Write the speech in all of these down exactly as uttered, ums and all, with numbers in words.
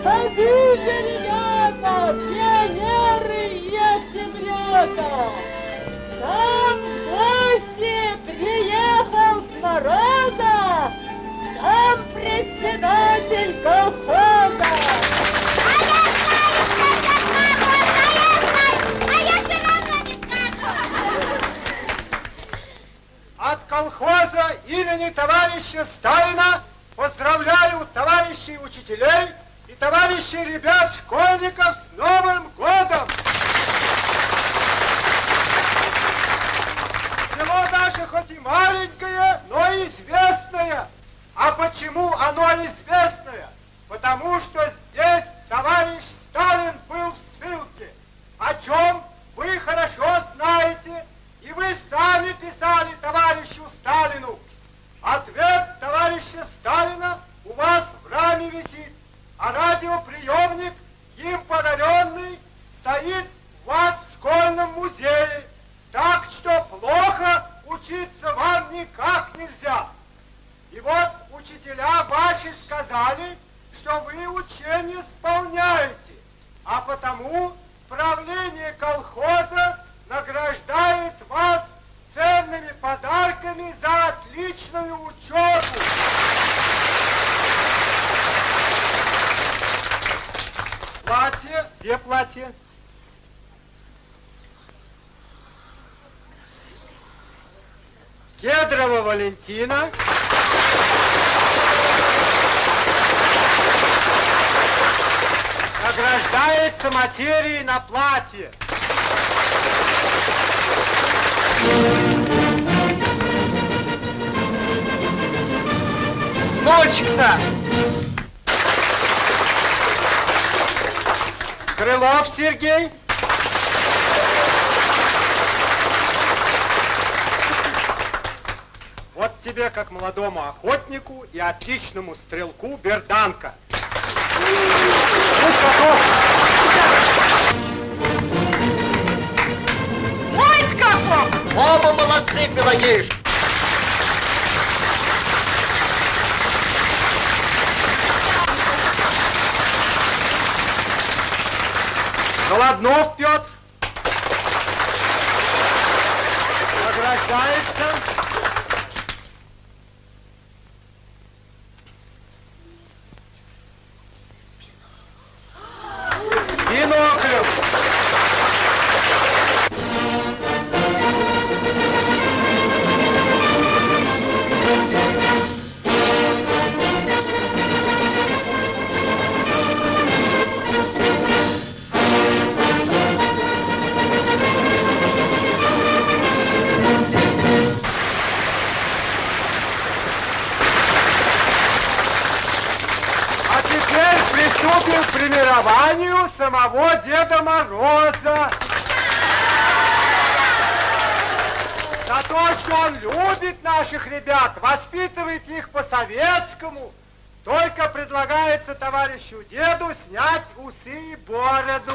Подходите, ребята, пионеры и октябрята! Там в гости приехал с народа сам председатель колхоза. От колхоза имени товарища Сталина поздравляю товарищей учителей и товарищей ребят-школьников с Новым годом! Село наше хоть и маленькое, но известное. А почему оно известное? Потому что здесь товарищ Сталин был в ссылке. О чем вы хорошо знаете, и вы сами писали товарищу Сталину. Ответ товарища Сталина у вас в раме висит, а радиоприемник, им подаренный, стоит у вас в школьном музее. Так что плохо учиться вам никак нельзя. И вот учителя ваши сказали, что вы учение исполняете, а потому правление колхоза награждает вас ценными подарками за отличную учебу. Платье, где платье? Кедрова Валентина. Награждается материей на платье. Ночка. Крылов Сергей. Вот тебе, как молодому охотнику и отличному стрелку, берданка. Ой, каков! Оба молодцы, Пелагеиш! Голоднов Петр. Награждается. Биноклем. Приступим к премированию самого Деда Мороза. За то, что он любит наших ребят, воспитывает их по-советскому, только предлагается товарищу деду снять усы и бороду.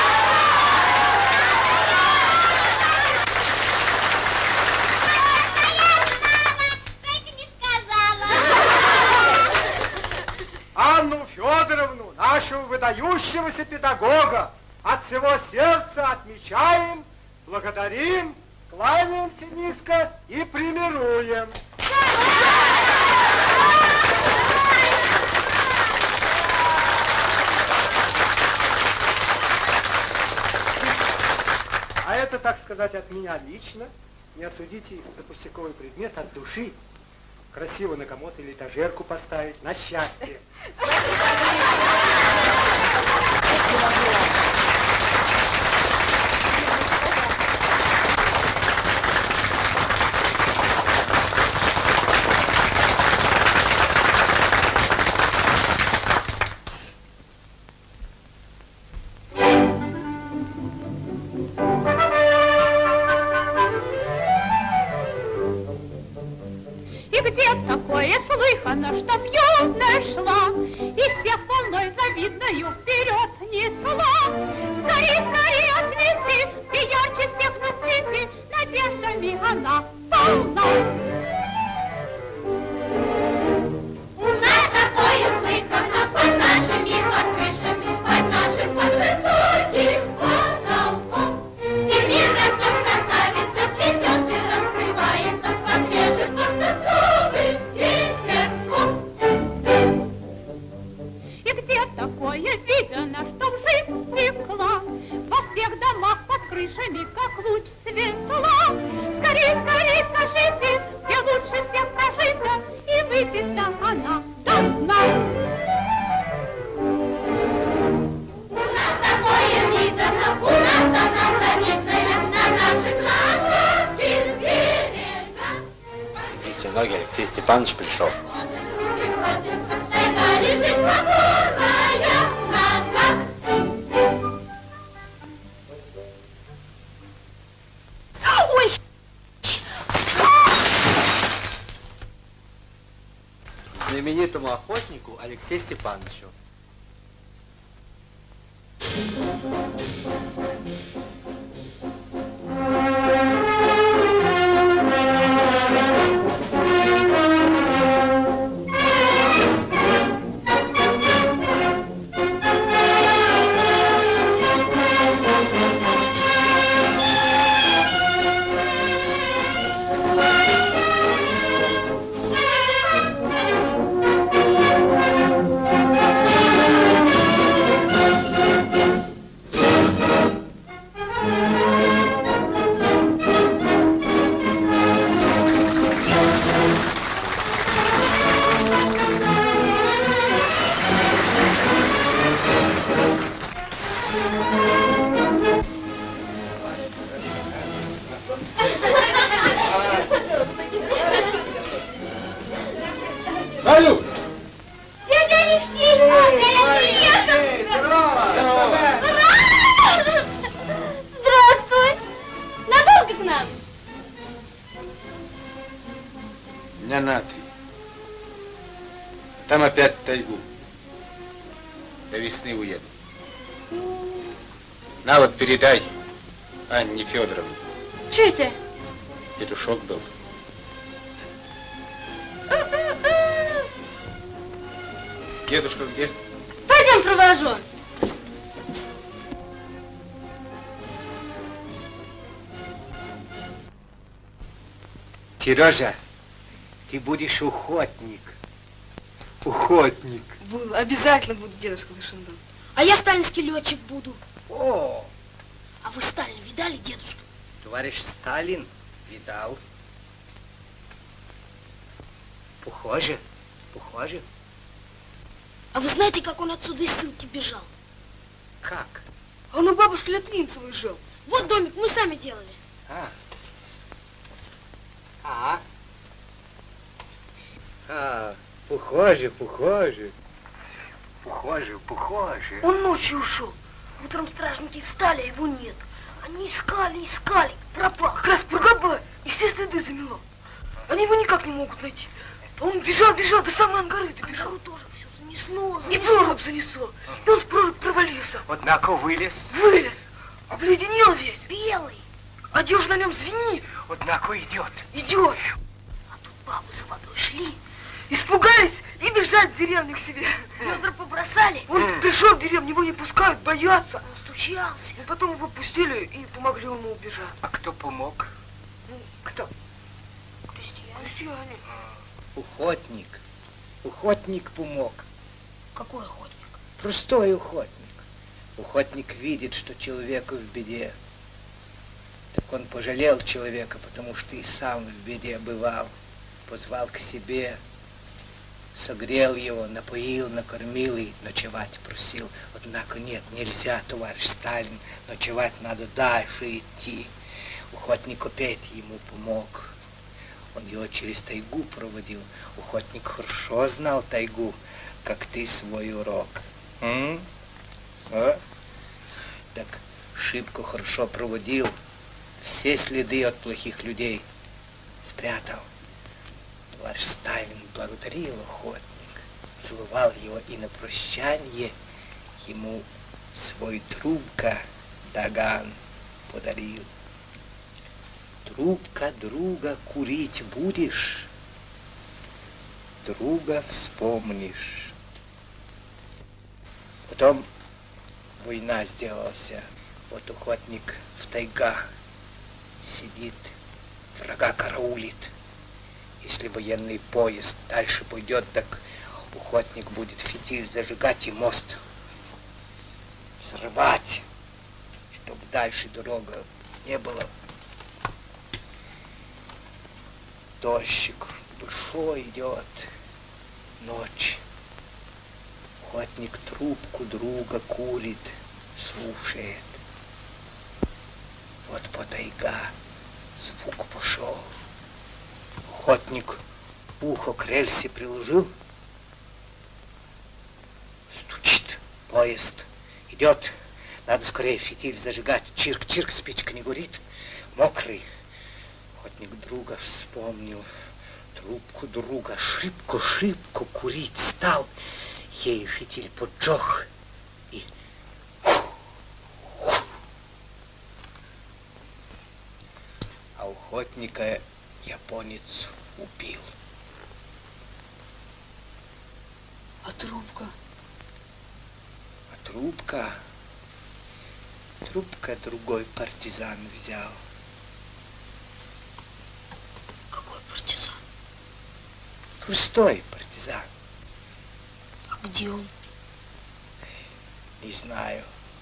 Анну Федоровну, нашего выдающегося педагога, от всего сердца отмечаем, благодарим, кланяемся низко и премируем. А это, так сказать, от меня лично. Не осудите за пустяковый предмет от души. Красиво на комод или этажерку поставить, на счастье. Слыхано, чтоб юная шла, и всех волной завидною вперед несла. Скорей, скорей ответи, ты ярче всех на свете, надеждами она полна. У нас такое слыхано под нашими окружениями. Мойте ноги, Алексей Степанович пришел. Ой! Знаменитому охотнику Алексею Степановичу. Алло! Дядя Алексей! Алексей! Здравствуй! Надолго к нам? Дня на три. Там опять в тайгу. До весны уеду. На вот передай Анне Федоровне. Что это? Петушок был. Дедушка где? Пойдем провожу. Сережа, ты будешь охотник. Охотник. Буду, обязательно буду, дедушка Лышендон. А я сталинский летчик буду. О, А вы Сталина видали, дедушка? товарищ Сталин видал. Похоже, похоже. А вы знаете, как он отсюда из ссылки бежал? Как? А он у бабушки Литвинцевой жил. Вот домик мы сами делали. А. А. А, похоже, похоже. Похоже, похоже. Он ночью ушел. Утром стражники встали, а его нет. Они искали, искали, пропал. Как раз прогоба, и все следы замело. Они его никак не могут найти. А он бежал, бежал, до самой Ангары ты бежал. Бежал тоже все занесло, И занесло. прорубь занесло. И он в прорубь провалился. Однако вылез. Вылез. Обледенел весь. Белый. Одежда на нем звенит. Однако идет. Идет. А тут бабы за водой шли. Испугались и бежать в деревню к себе. Ведра побросали. Он пришел в деревню, его не пускают, боятся. Он стучался. И потом его пустили и помогли ему убежать. А кто помог? Ну, кто? Крестьяне. Крестьяне. Охотник. Охотник помог. Какой охотник? Простой охотник. Охотник видит, что человек в беде. Так он пожалел человека, потому что и сам в беде бывал. Позвал к себе, согрел его, напоил, накормил и ночевать просил. Однако нет, нельзя, товарищ Сталин, ночевать надо дальше идти. Охотник опять ему помог. Он его через тайгу проводил. Охотник хорошо знал тайгу, как ты свой урок. М? А? Так шибко хорошо проводил, все следы от плохих людей спрятал. Товарищ Сталин благодарил охотник, целовал его и на прощанье ему свой трубка Даган подарил. Трубка друга курить будешь, друга вспомнишь. Потом война сделалась. Вот охотник в тайга сидит, врага караулит. Если военный поезд дальше пойдет, так охотник будет фитиль зажигать и мост срывать, чтобы дальше дорога не было. Дождик большой идет, ночь. Охотник трубку друга курит, слушает. Вот по тайга звук пошел. Охотник ухо к рельсе приложил. Стучит поезд. Идет. Надо скорее фитиль зажигать. Чирк-чирк, спичка не горит. Мокрый. Охотник друга вспомнил. Трубку друга. Шибко-шибко курить стал. Ею фитиль поджег. И... А охотника японец убил. А трубка? А трубка... Трубка другой партизан взял. Какой партизан? Пустой партизан. А где он? Не знаю.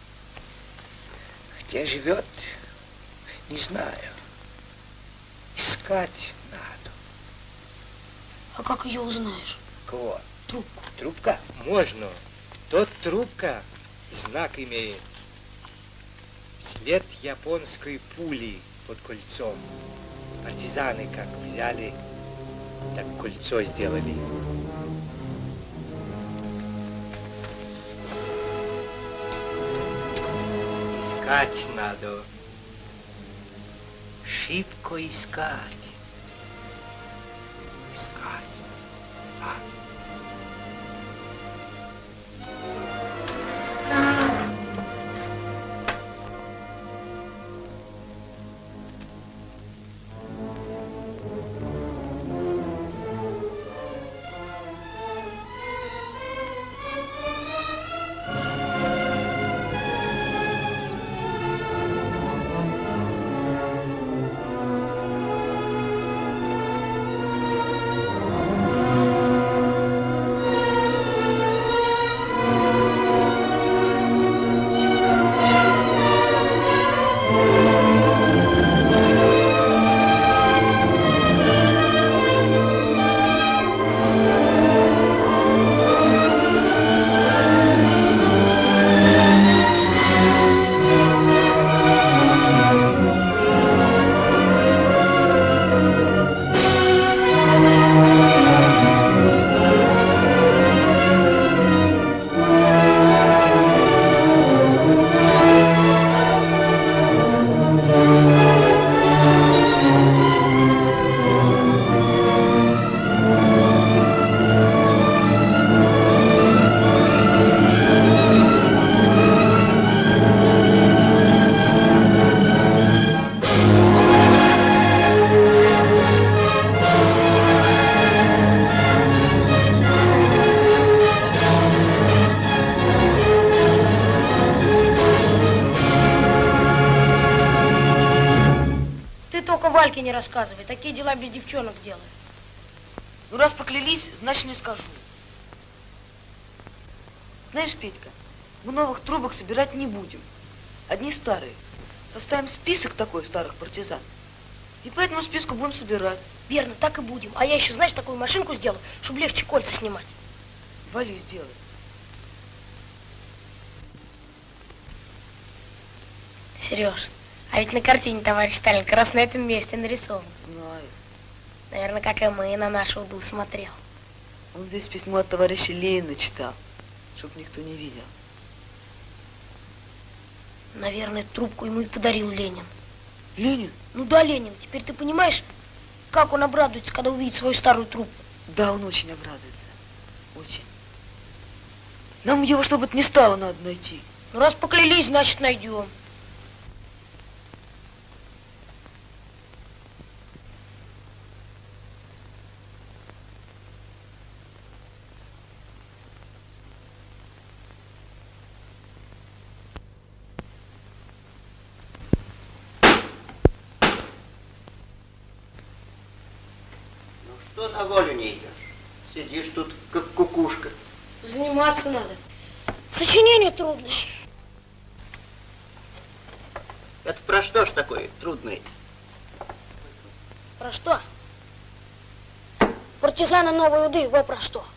Где живет, не знаю. Искать надо. А как ее узнаешь? Кого? Трубку. Трубка? Можно. Тот трубка знак имеет. След японской пули под кольцом. Партизаны как взяли, так кольцо сделали. Искать надо. Шибко искать. Искать. А? Вальке не рассказывай, такие дела без девчонок делают. Ну, раз поклялись, значит, не скажу. Знаешь, Петька, мы новых трубок собирать не будем. Одни старые. Составим список такой старых партизан. И по этому списку будем собирать. Верно, так и будем. А я еще, знаешь, такую машинку сделаю, чтобы легче кольца снимать. Вали, сделай. Сереж, а ведь на картине товарищ Сталин как раз на этом месте нарисован. Знаю. Наверное, как и мы на нашу уду смотрел. Он здесь письмо от товарища Ленина читал, чтоб никто не видел. Наверное, трубку ему и подарил Ленин. Ленин? Ну да, Ленин. Теперь ты понимаешь, как он обрадуется, когда увидит свою старую трубку? Да, он очень обрадуется. Очень. Нам его, чтобы это не стало, надо найти. Ну, раз поклялись, значит, найдем. Что на волю не идешь? Сидишь тут, как кукушка. Заниматься надо. Сочинение трудное. Это про что ж такое трудное-то? Про что? Партизаны Новой Уды, вы про что?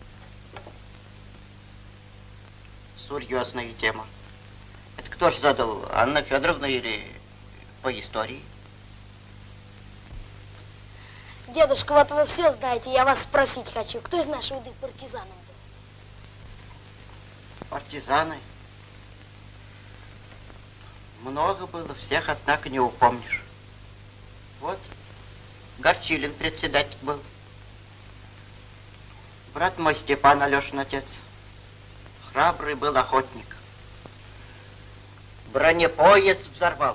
Серьезная тема. Это кто ж задал, Анна Федоровна или по истории? Дедушка, вот вы все знаете, я вас спросить хочу. Кто из наших выдых партизаном был? Партизаны? Много было, всех, однако, не упомнишь. Вот, Горчилин председатель был. Брат мой Степан, Алешин отец. Храбрый был охотник. Бронепоезд взорвал.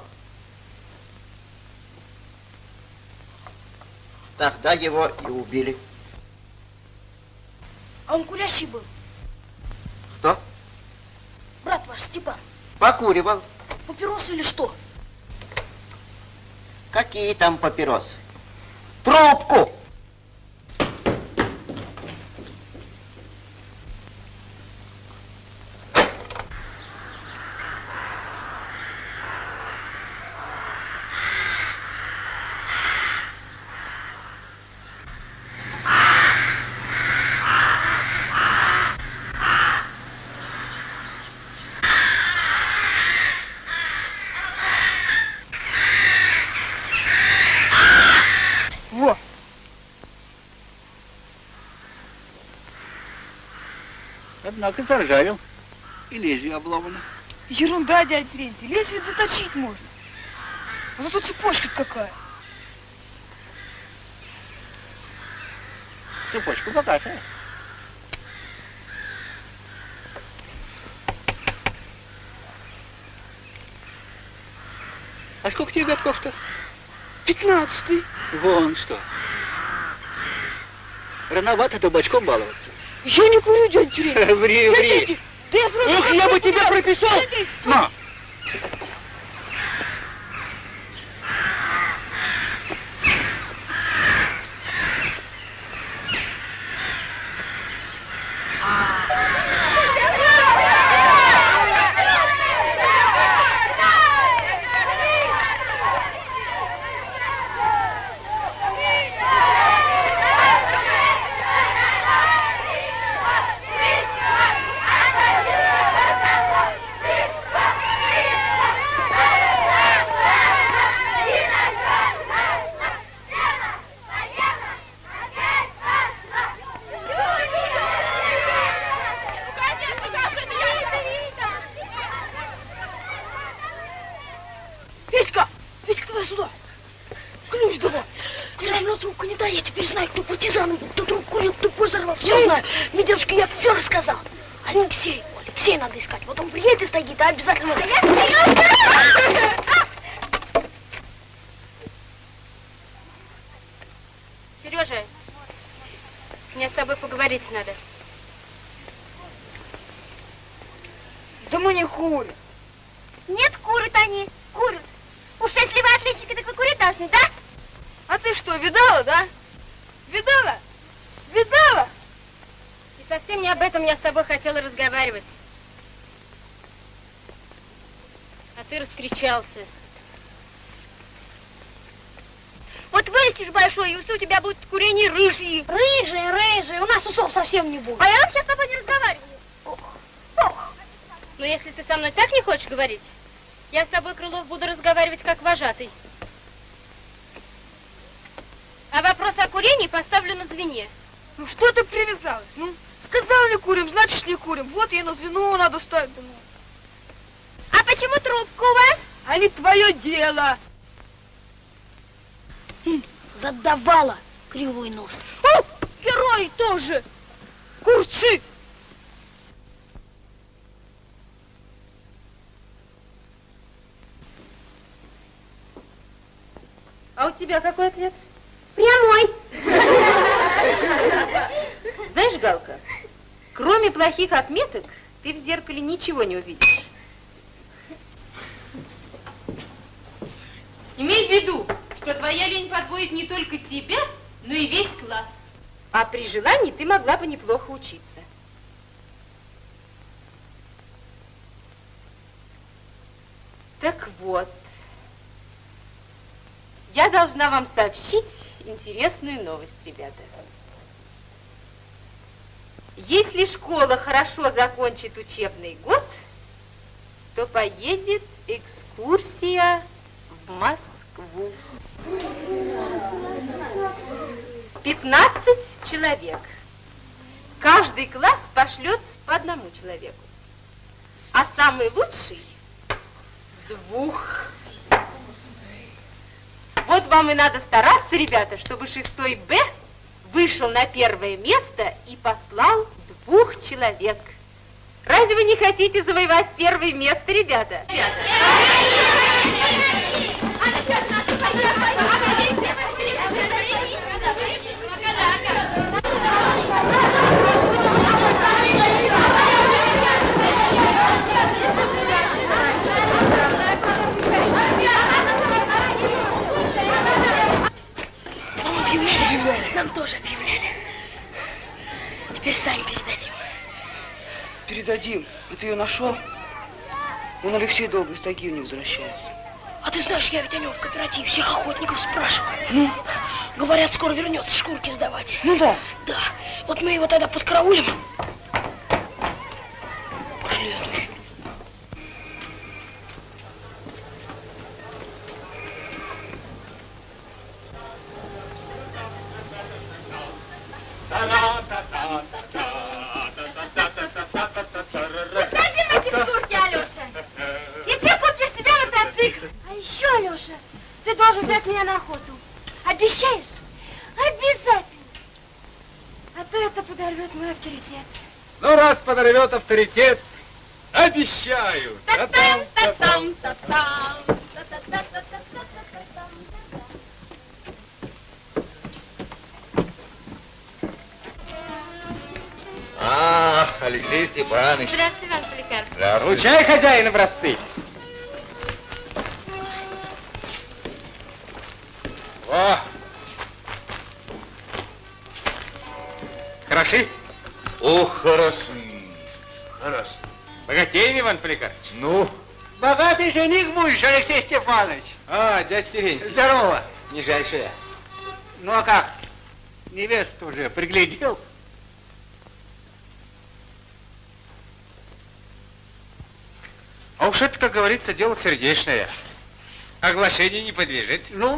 Тогда его и убили. А он курящий был? Кто? Брат ваш Степан. Покуривал. Папиросы или что? Какие там папиросы? Трубку! Однако заржавел. И лезвие обломано. Ерунда, дядя Терентий, лезвие заточить можно. А зато цепочка какая. Цепочка богатая. А сколько тебе годков-то? Пятнадцатый. Вон что. Рановато табачком баловаться. Я не курю, дядя Терентий. Ври, ври. Да я сразу... Эх, я бы тебя прописал. На. Сережа, мне с тобой поговорить надо. Да мы не курим. Нет, курят они, курят. Уж если вы отличники, так вы курить должны, да? А ты что, видала, да? Видала? Видала? И совсем не об этом я с тобой хотела разговаривать. А ты раскричался. Вот вырастешь большой, и усы у тебя будут курение рыжие. Рыжие, рыжие, у нас усов совсем не будет. А я вообще с тобой не разговариваю. Ох. Ох. Но если ты со мной так не хочешь говорить, я с тобой, Крылов, буду разговаривать как вожатый. А вопрос о курении поставлю на звене. Ну что ты привязалась? Ну, сказал не курим, значит не курим. Вот ей на звено надо ставить. А почему трубка у вас? А не твое дело. Задавала кривой нос. О, герои тоже. Курцы. А у тебя какой ответ? Прямой. Знаешь, Галка, кроме плохих отметок, ты в зеркале ничего не увидишь. Имей в виду, что твоя лень подводит не только тебя, но и весь класс. А при желании ты могла бы неплохо учиться. Так вот, я должна вам сообщить интересную новость, ребята. Если школа хорошо закончит учебный год, то поедет экскурсия в Москву. пятнадцать человек. Каждый класс пошлет по одному человеку. А самый лучший двух. Вот вам и надо стараться, ребята, чтобы шестой Б вышел на первое место и послал двух человек. Разве вы не хотите завоевать первое место, ребята? Нам тоже объявляли. Теперь сами передадим. Передадим. И ты ее нашел? Он Алексей долго из тайги не возвращается. А ты знаешь, я ведь о нем в кооперативе всех охотников спрашивал. Ну? Говорят, скоро вернется шкурки сдавать. Ну да. Да. Вот мы его тогда подкараулим. Пошли отыщем. Дадим эти шкурки, Алёша. И ты купишь себе мотоцикл. А еще, Алёша, ты должен взять меня на охоту. Обещаешь? Обязательно. А то это подорвет мой авторитет. Ну, раз подорвет авторитет, обещаю. Та-там, та-там, та-там. А, Алексей Степанович. Здравствуй, Иван Поликарп. Здравствуй. Вручай, хозяин, образцы. Во. Хороши? Ох, хороши. Хороши. Богатеем, Иван Поликарпович? Ну? Богатый жених будешь, Алексей Степанович. А, дядя Терентий. Здорово. Нижайшая. Ну а как? Невесту уже приглядел? А уж это, как говорится, дело сердечное. Оглашение не подлежит. Ну,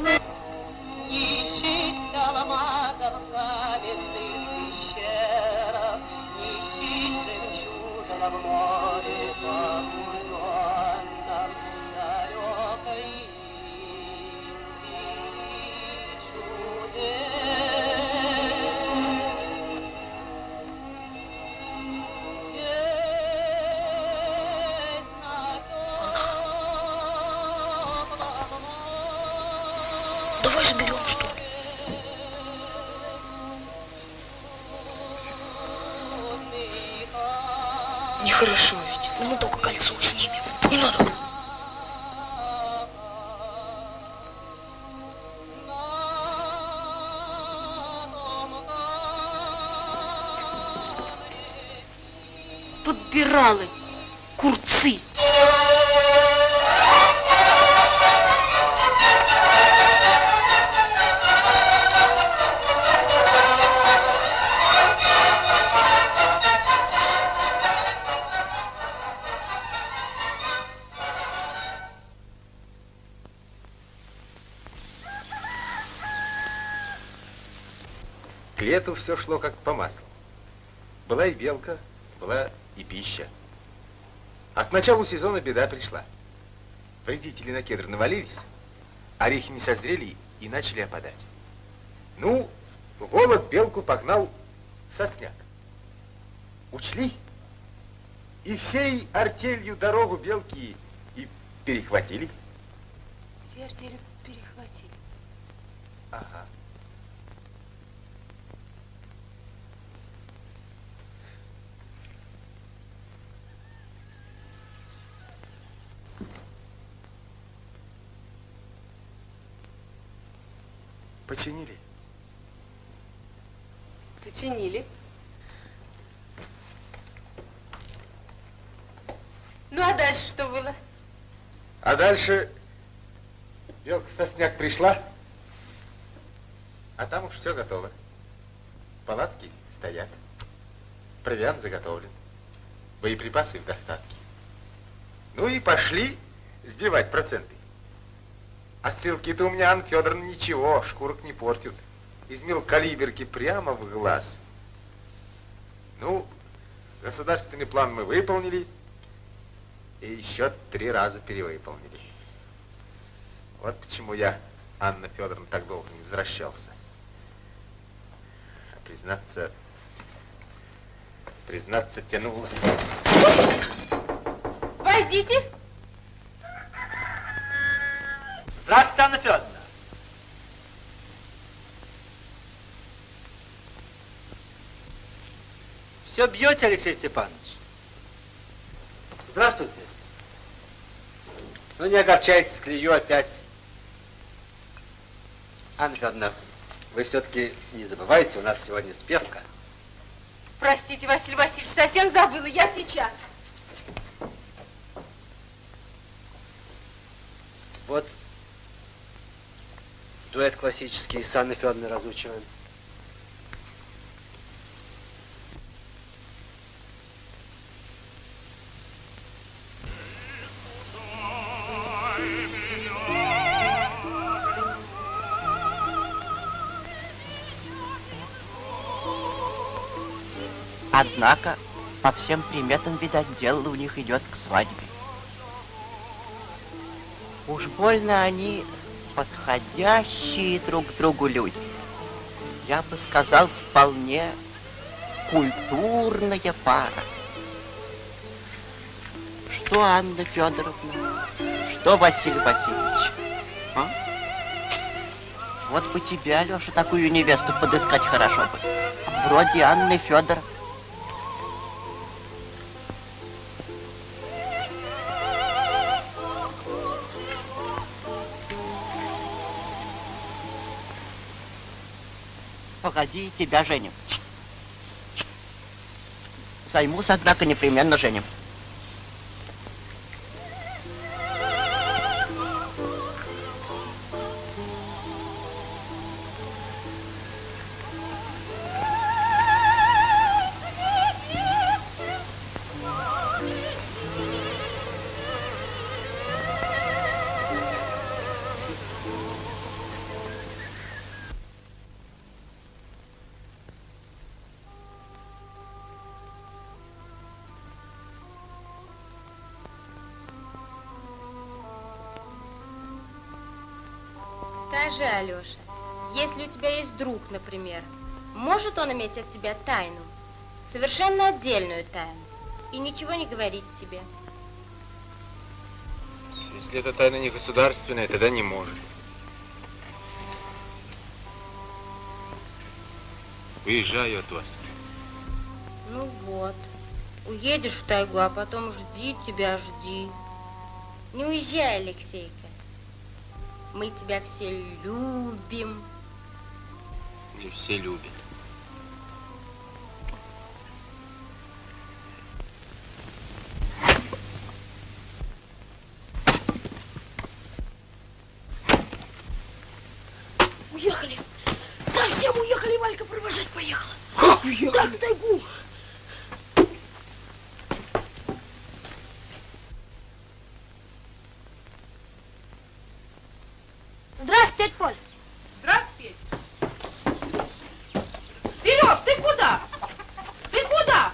Давай заберем, что ли? Нехорошо ведь. Ну, мы только кольцо снимем. Не надо. Подбиралы, курцы. К лету все шло как по маслу. Была и белка, была и пища. А к началу сезона беда пришла. Вредители на кедр навалились, орехи не созрели и начали опадать. Ну, голод белку погнал в сосняк. Учли, и всей артелью дорогу белки и перехватили. Все артели перехватили. Ага. Починили? Починили. Ну, а дальше что было? А дальше белка в сосняк пришла, а там уж все готово. Палатки стоят, провиант заготовлен, боеприпасы в достатке. Ну и пошли сбивать проценты. А стрелки-то у меня, Анна Федоровна, ничего, шкурок не портят. из мелкалиберки прямо в глаз. Ну, государственный план мы выполнили и еще три раза перевыполнили. Вот почему я, Анна Федоровна, так долго не возвращался. А признаться, признаться тянуло. Войдите. Здравствуйте, Анна Федоровна. Все бьете, Алексей Степанович? Здравствуйте. Ну, не огорчайтесь, клею опять. Анна Федоровна, вы все-таки не забывайте, у нас сегодня спевка. Простите, Василий Васильевич, совсем забыла, я сейчас. Вот дуэт классический с Анной Федоровной разучиваем. Однако, по всем приметам, видать, дело у них идет к свадьбе. Уж больно они подходящие друг к другу люди. Я бы сказал, вполне культурная пара. Что, Анна Федоровна? Что, Василий Васильевич? А? Вот бы тебе, Алеша, такую невесту подыскать хорошо бы. Вроде Анны Федоровны. Погоди, тебя женим. Займусь, однако, непременно женим. Скажи, Алеша, если у тебя есть друг, например, может он иметь от тебя тайну, совершенно отдельную тайну, и ничего не говорить тебе? Если эта тайна не государственная, тогда не может. Уезжаю от вас. Ну вот, уедешь в тайгу, а потом жди тебя, жди. Не уезжай, Алексейка. Мы тебя все любим. Не все любят. Уехали. Совсем уехали, Валька провожать поехала. Как уехали? Так, в тайгу. Здравствуйте, тетя Поль. Здравствуйте, Петя. Сереж, ты куда? Ты куда?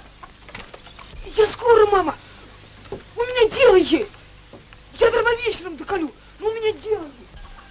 Я скоро, мама. У меня дело есть. Я дрова вечером доколю, но у меня дело есть.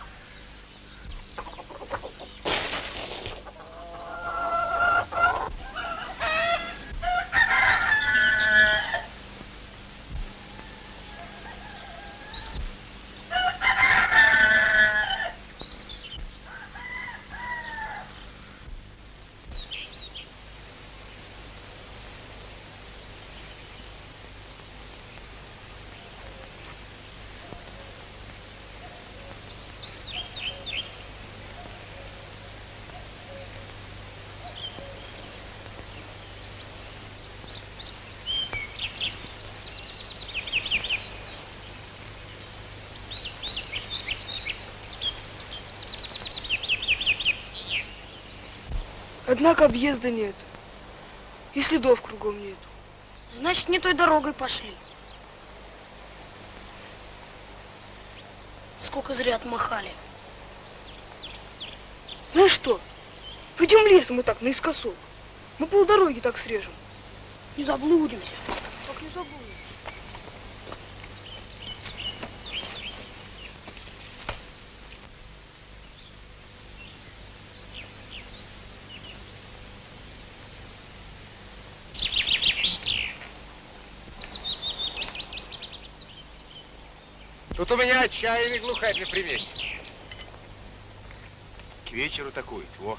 Однако объезда нет. И следов кругом нет. Значит, не той дорогой пошли. Сколько зря отмахали. Знаешь что? Пойдем лесом мы так, наискосок. Мы полдороги так срежем. Не заблудимся. Как не заблудимся. Тут у меня отчаянный глухарь на примете. К вечеру такует, во.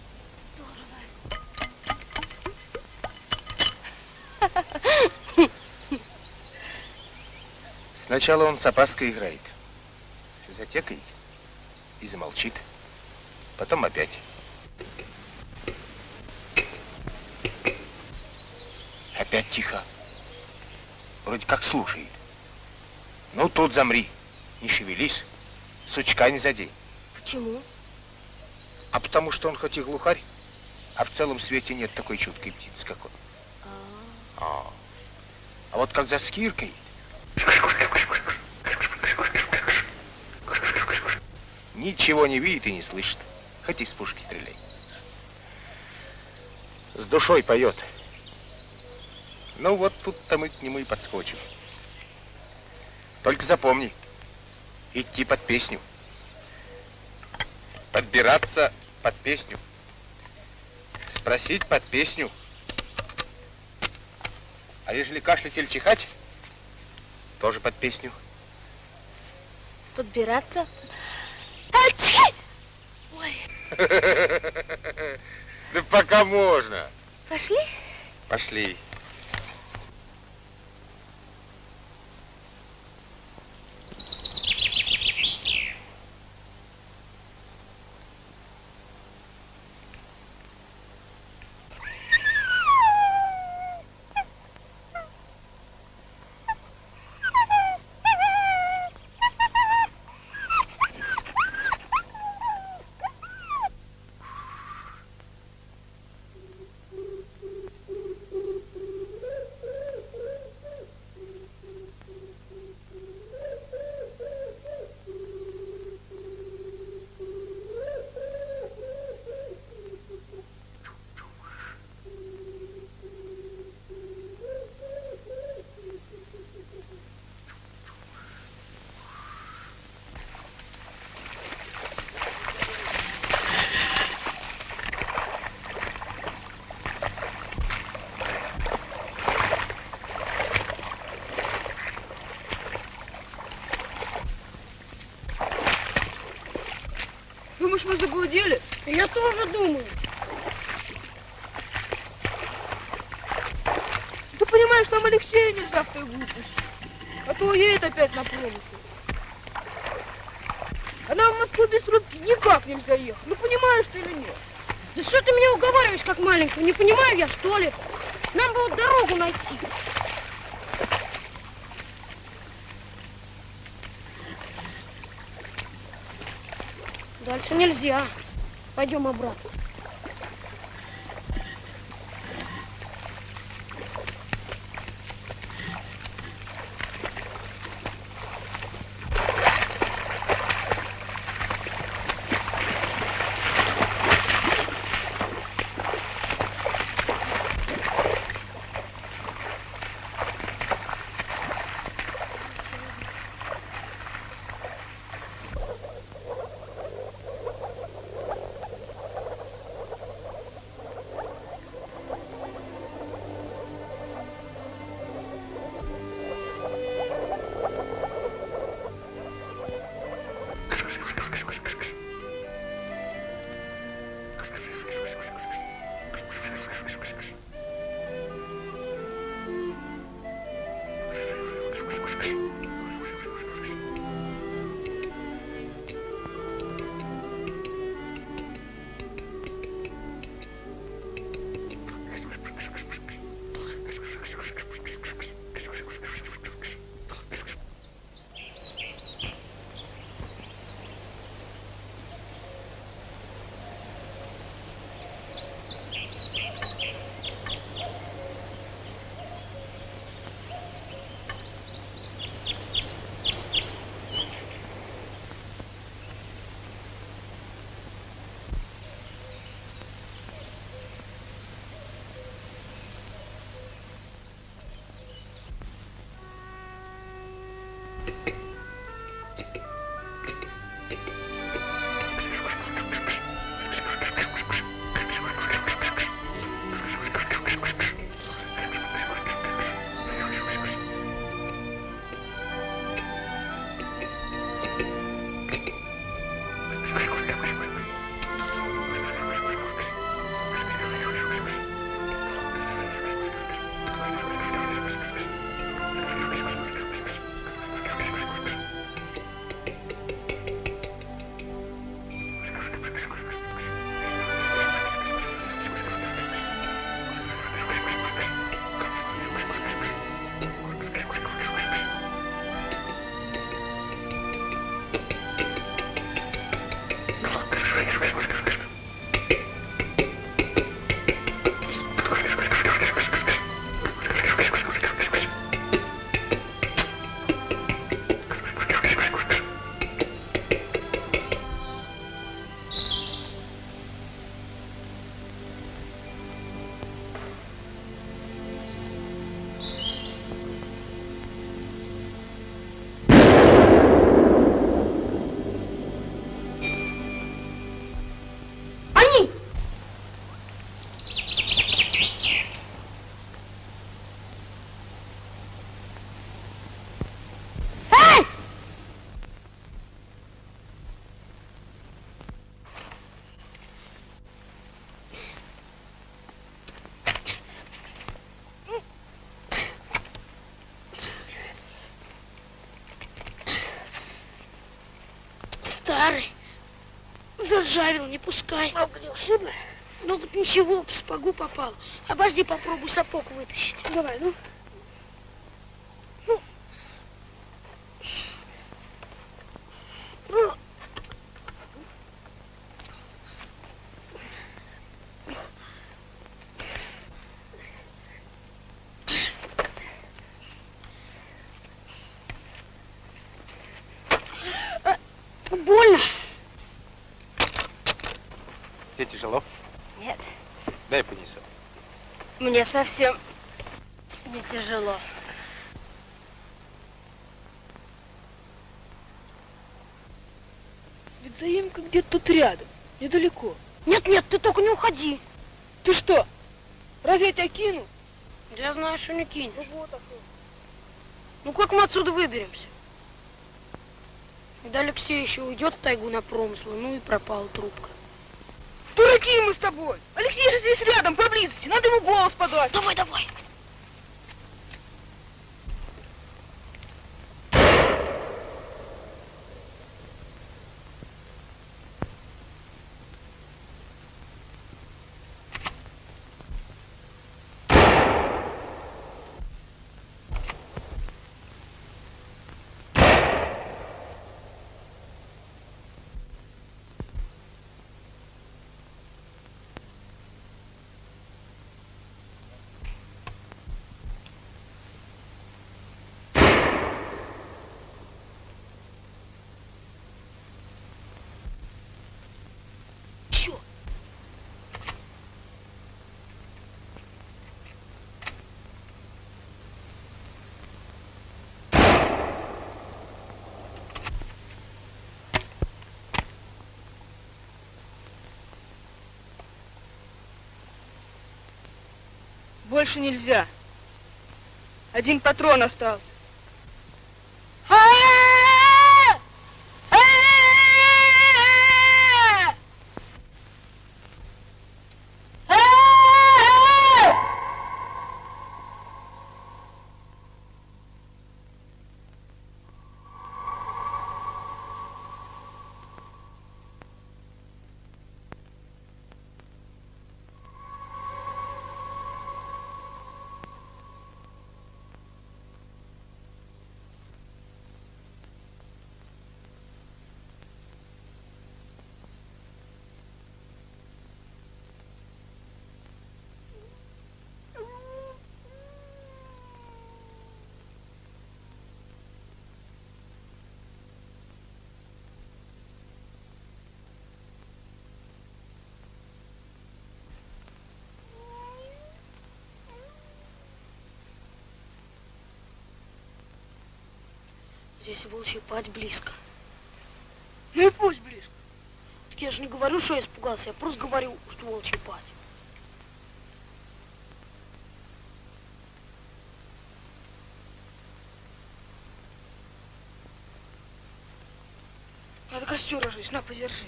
Сначала он с опаской играет, затекает и замолчит, потом опять. Опять тихо, вроде как слушает. Ну, тут замри, не шевелись, сучка не задей. Почему? А потому что он хоть и глухарь, а в целом свете нет такой чуткой птицы, как он. А, -а. а вот как заскиркает, ничего не видит и не слышит, хоть из пушки стреляй. С душой поет. Ну вот тут-то мы к нему и подскочим. Только запомни, идти под песню, подбираться под песню, спросить под песню. А ежели кашлять или чихать, тоже под песню. Подбираться? Ой. Да пока можно. Пошли? Пошли. Думаешь, мы заблудили? Я тоже думаю. Ты понимаешь, нам Алексея нельзя в тайгу пустить. А то уедет опять на промысел. А нам в Москву без трубки никак нельзя ехать. Ну понимаешь ты или нет? Да что ты меня уговариваешь, как маленькую? Не понимаю я, что ли? Нам бы вот дорогу найти. Дальше нельзя. Пойдем обратно. Заржавел, не пускай. А где ушибла? Ну вот ничего, в сапогу попал. Обожди, попробуй сапог вытащить. Давай, ну. Ну. Больно? Тебе тяжело? Нет. Дай понесу. Мне совсем не тяжело. Ведь заимка где-то тут рядом, недалеко. Нет, нет, ты только не уходи. Ты что? Разве я тебя кину? Я знаю, что не кинешь. Ну вот такое. Ну как мы отсюда выберемся? Когда Алексей еще уйдет в тайгу на промыслы, ну и пропала трубка. Дураки мы с тобой! Алексей же здесь рядом, поблизости, надо ему голос подать. Давай, давай. Больше нельзя. Один патрон остался. Здесь волчья пать близко. Ну и пусть близко. Так я же не говорю, что я испугался, я просто говорю, что волчья пать. Надо костер разжечь, на, подержи.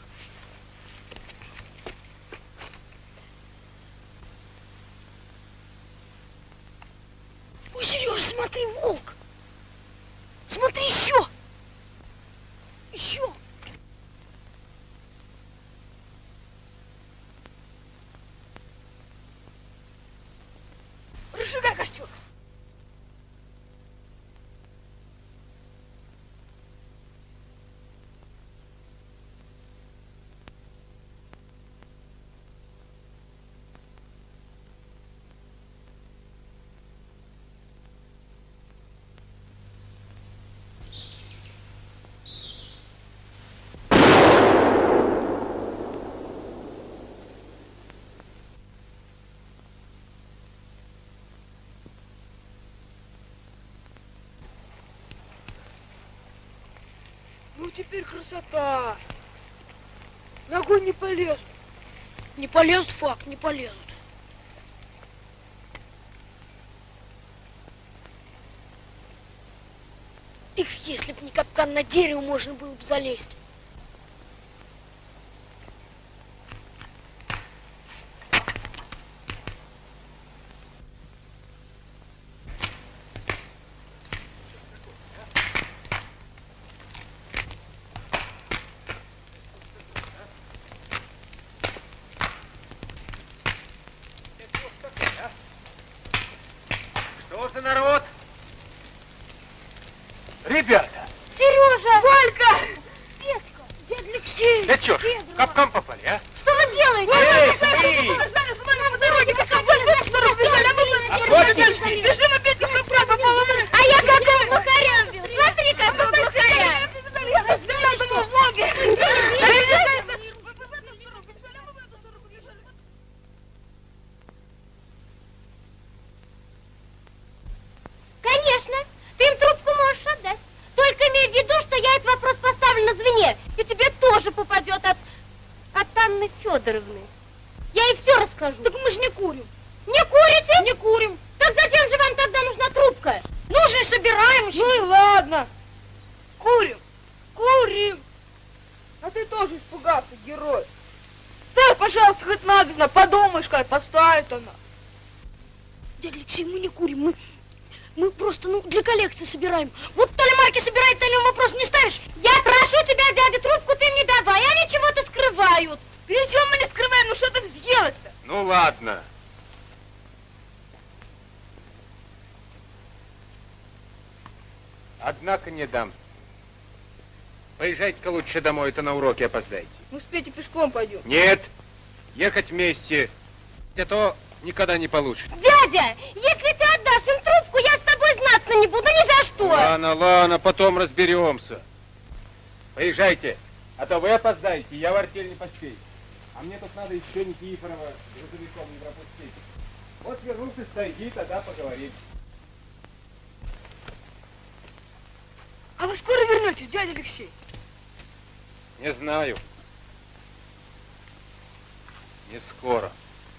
Ой, Сереж, смотри, волк! Смотри, еще! Еще! Разжигай костер! Ну теперь красота. На огонь не полезут. Не полезут, факт, не полезут. Их, если б не капкан на дерево, можно было бы залезть. Что за народ? Ребята! Сережа! Валька! Петька! Дядя Алексей! Да чё ж, в капкан попали, а? Что вы делаете? Эй, ты! Бежим опять, как прав попала! А я какого бухаря убил? Смотри, какого бухаря! Разбирай, что в Волге! Конечно, ты им трубку можешь отдать. Только имей в виду, что я этот вопрос поставлю на звене. И тебе тоже попадет от, от Анны Федоровны. Я ей все расскажу. Так мы же не курим. Не курите? Не курим. Так зачем же вам тогда нужна трубка? Ну же собираем. Ну и ладно. Курим. Курим. А ты тоже испугался, герой. Ставь, пожалуйста, хоть надо, подумаешь, как поставит она. Дядя Алексей, мы не курим, мы, мы просто, ну, для коллекции собираем. Вот то ли марки собирает, то ли вопрос не ставишь. Я прошу тебя, дядя, трубку ты мне давай, они чего-то скрывают. Ничего мы не скрываем, ну что ты взъелась-то? Ну ладно. Однако не дам. Поезжайте-ка лучше домой, это на уроки опоздаете. Мы с Петей пешком пойдем. Нет, ехать вместе. Это никогда не получится. Дядя, если ты отдашь им трубку, я с тобой знаться не буду ни за что. Ладно, ладно, потом разберемся. Поезжайте, а то вы опоздаете, я в артель не поспею. А мне тут надо еще Никифорова грузовиком не пропустить. Вот вернусь из тайги, тогда поговорим. А вы скоро вернетесь, дядя Алексей? Не знаю. Не скоро.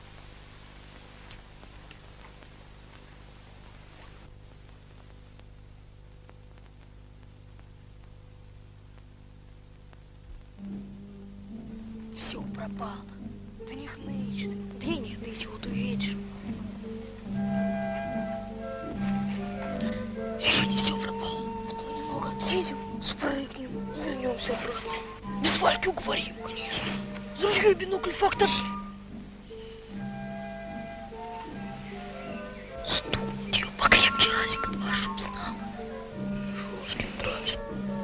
Все пропало. Ты не хнычь, денег ты чего ты увидишь. Еще не все пропало. Вот мы немного отъедем, спрыгнем и вернемся обратно. Без Вальки уговорим, конечно. За ружье и бинокль фактор. Стукните ее покрепче разик два, чтоб знал. Жестким драться.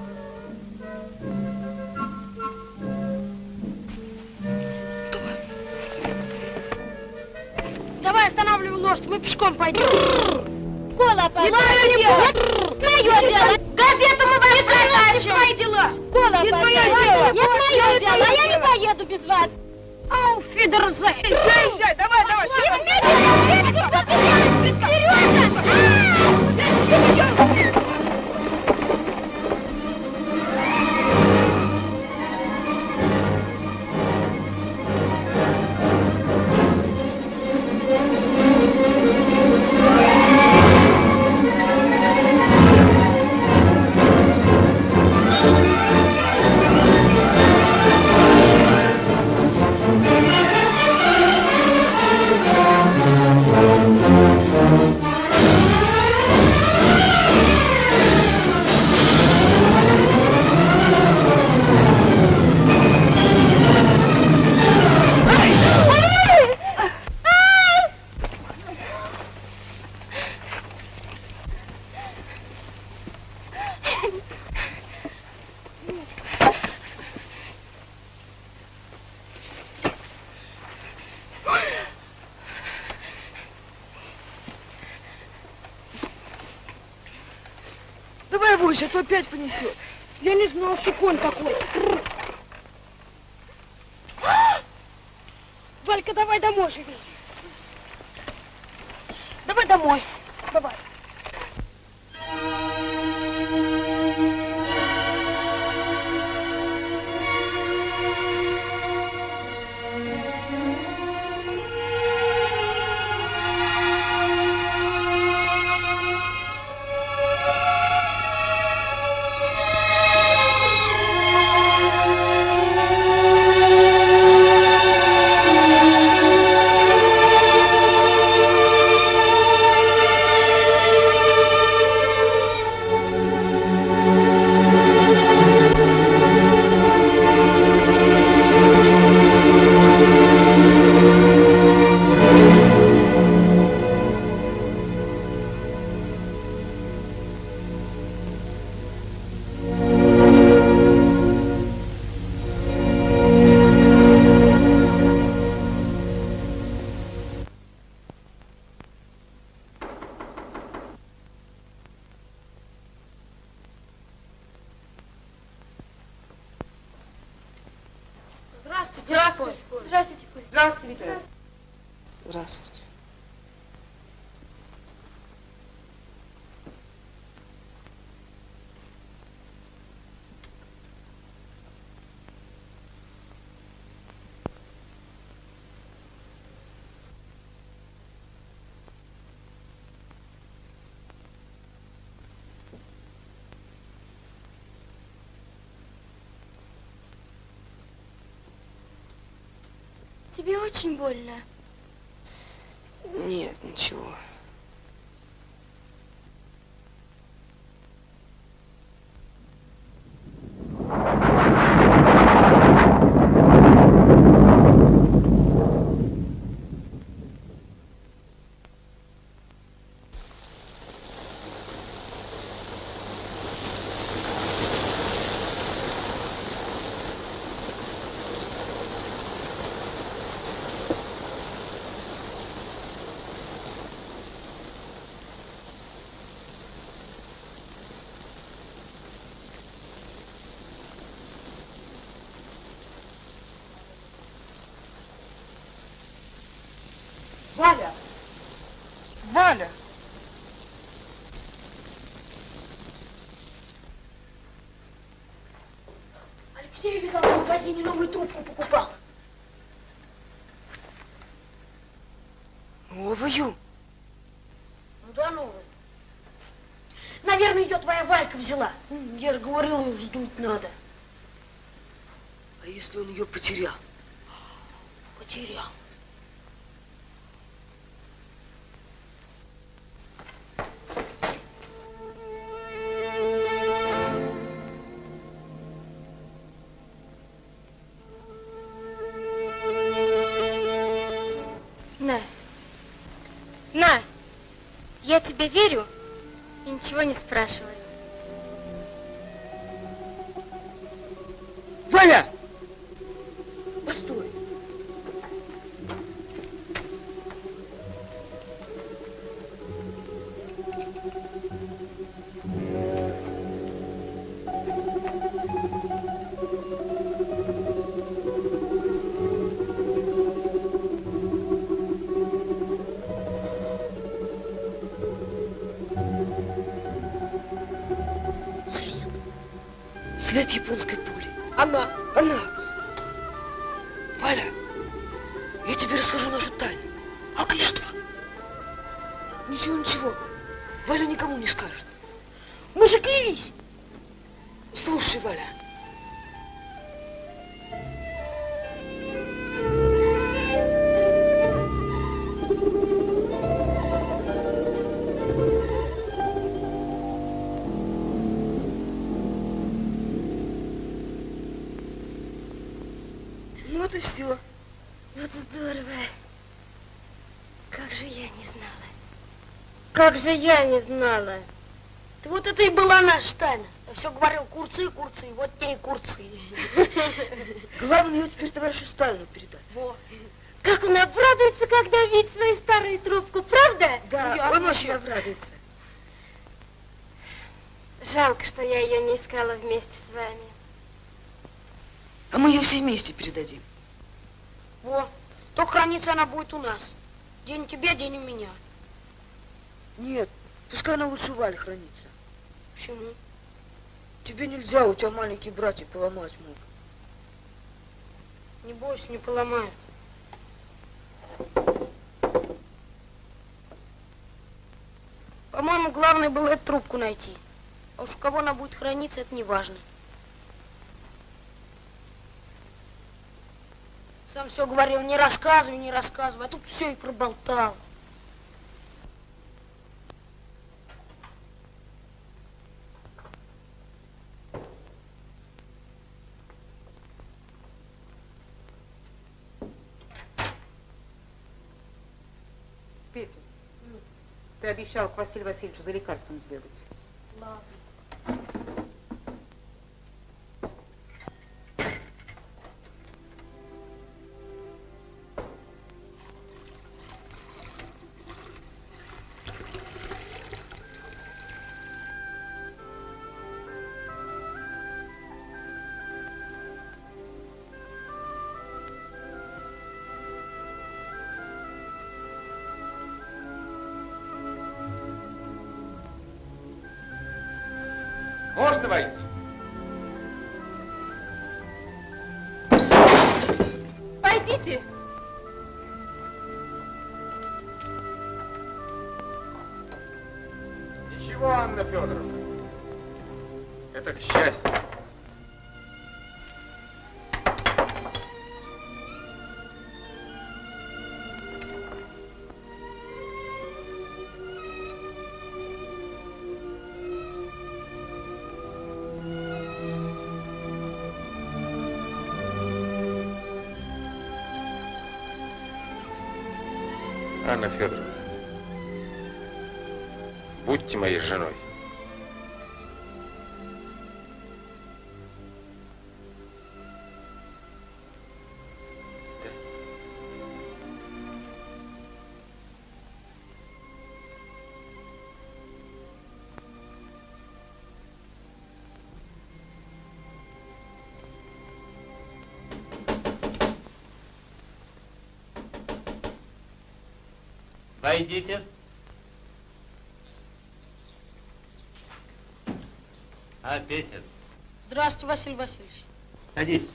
Давай останавливай лошадь, мы пешком пойдем. Кола, Твое дело. Твое дело. Газету мы вам приносим. Твои дела. Кола, Не твое дело. Не твое дело, а я не поеду без вас. Ау, Фидерзай. Езжай, езжай, давай, давай. Что ты делаешь? Сережа! Давай, Вуся, а то опять понесет. Я не знал, что конь такой. Валька, давай домой живи. Давай домой. Давай. Thank you. Здравствуйте. Здравствуйте, Поль. Здравствуйте, Виктория. Здравствуйте. Тебе очень больно? Нет, ничего. Валя! Валя! Алексей видал, в магазине новую трубку покупал. Новую? Ну да, новую. Наверное, ее твоя Валька взяла. Я же говорил, ее сдуть надо. А если он ее потерял? Потерял. На. На. Я тебе верю и ничего не спрашиваю. Валя! Постой. След японской пули. Она. Она. Валя, я тебе расскажу нашу тайну. А клятва? Ничего, ничего. Валя никому не скажет. Мы же клялись. Слушай, Валя. Ну вот и все. Вот здорово. Как же я не знала. Как же я не знала. Ты вот это и была наша тайна. Я все говорил, курцы, курцы, вот те и курцы. Главное ее теперь товарищу Сталину передать. Во. Как он обрадуется, когда видит свою старую трубку, правда? Да, Я он вообще- очень обрадуется. Жалко, что я ее не искала вместе с вами. А мы ее все вместе передадим. Во. То храниться она будет у нас. День у тебя, день у меня. Нет, пускай она лучше у Вали хранится. Почему? Тебе нельзя, у тебя маленькие братья поломать могут. Не бойся, не поломаю. По-моему, главное было эту трубку найти. А уж у кого она будет храниться, это не важно. Сам все говорил, не рассказывай, не рассказывай, а тут все и проболтал. Петя, ты обещал к Василию Васильевичу за лекарством сбегать. Ладно. можно войти? Пойдите. Ничего, Анна Федоровна. Это к счастью. Анна Федоровна, будьте моей женой. Войдите. А, Петя. Здравствуйте, Василий Васильевич. Садись.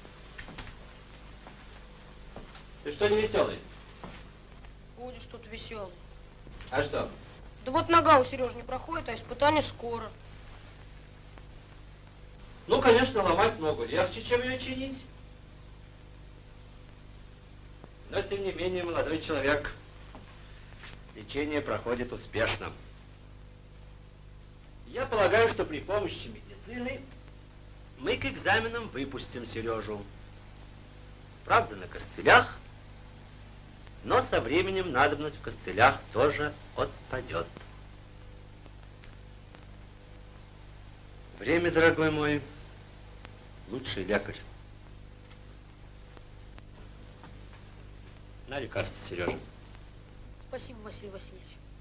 Ты что не веселый? Будешь тут веселый. А что? Да вот нога у Сережи не проходит, а испытание скоро. Ну, конечно, ломать ногу легче, чем ее чинить. Но, тем не менее, молодой человек, лечение проходит успешно. Я полагаю, что при помощи медицины мы к экзаменам выпустим Сережу. Правда, на костылях, но со временем надобность в костылях тоже отпадет. Время, дорогой мой, лучший лекарь. На лекарство, Сережа. Спасибо, Василий Васильевич.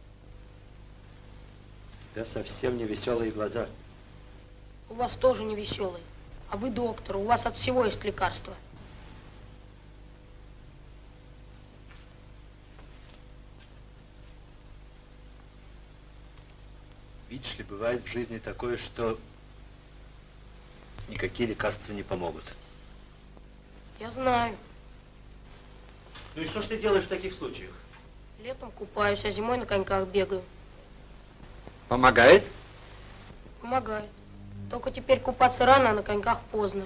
У тебя совсем не веселые глаза. У вас тоже не веселый. А вы доктор, у вас от всего есть лекарства. Видишь ли, бывает в жизни такое, что никакие лекарства не помогут. Я знаю. Ну и что ж ты делаешь в таких случаях? Летом купаюсь, а зимой на коньках бегаю. Помогает? Помогает. Только теперь купаться рано, а на коньках поздно.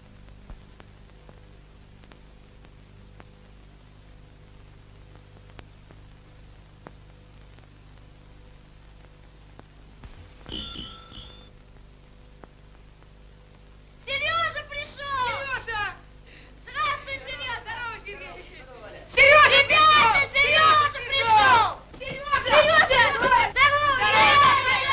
Сережа пришел! Сережа! Здравствуй, Сережа! Здорово тебе! Сережа Ребята, Сережа пришел! Сережа! Сережа! Здорово!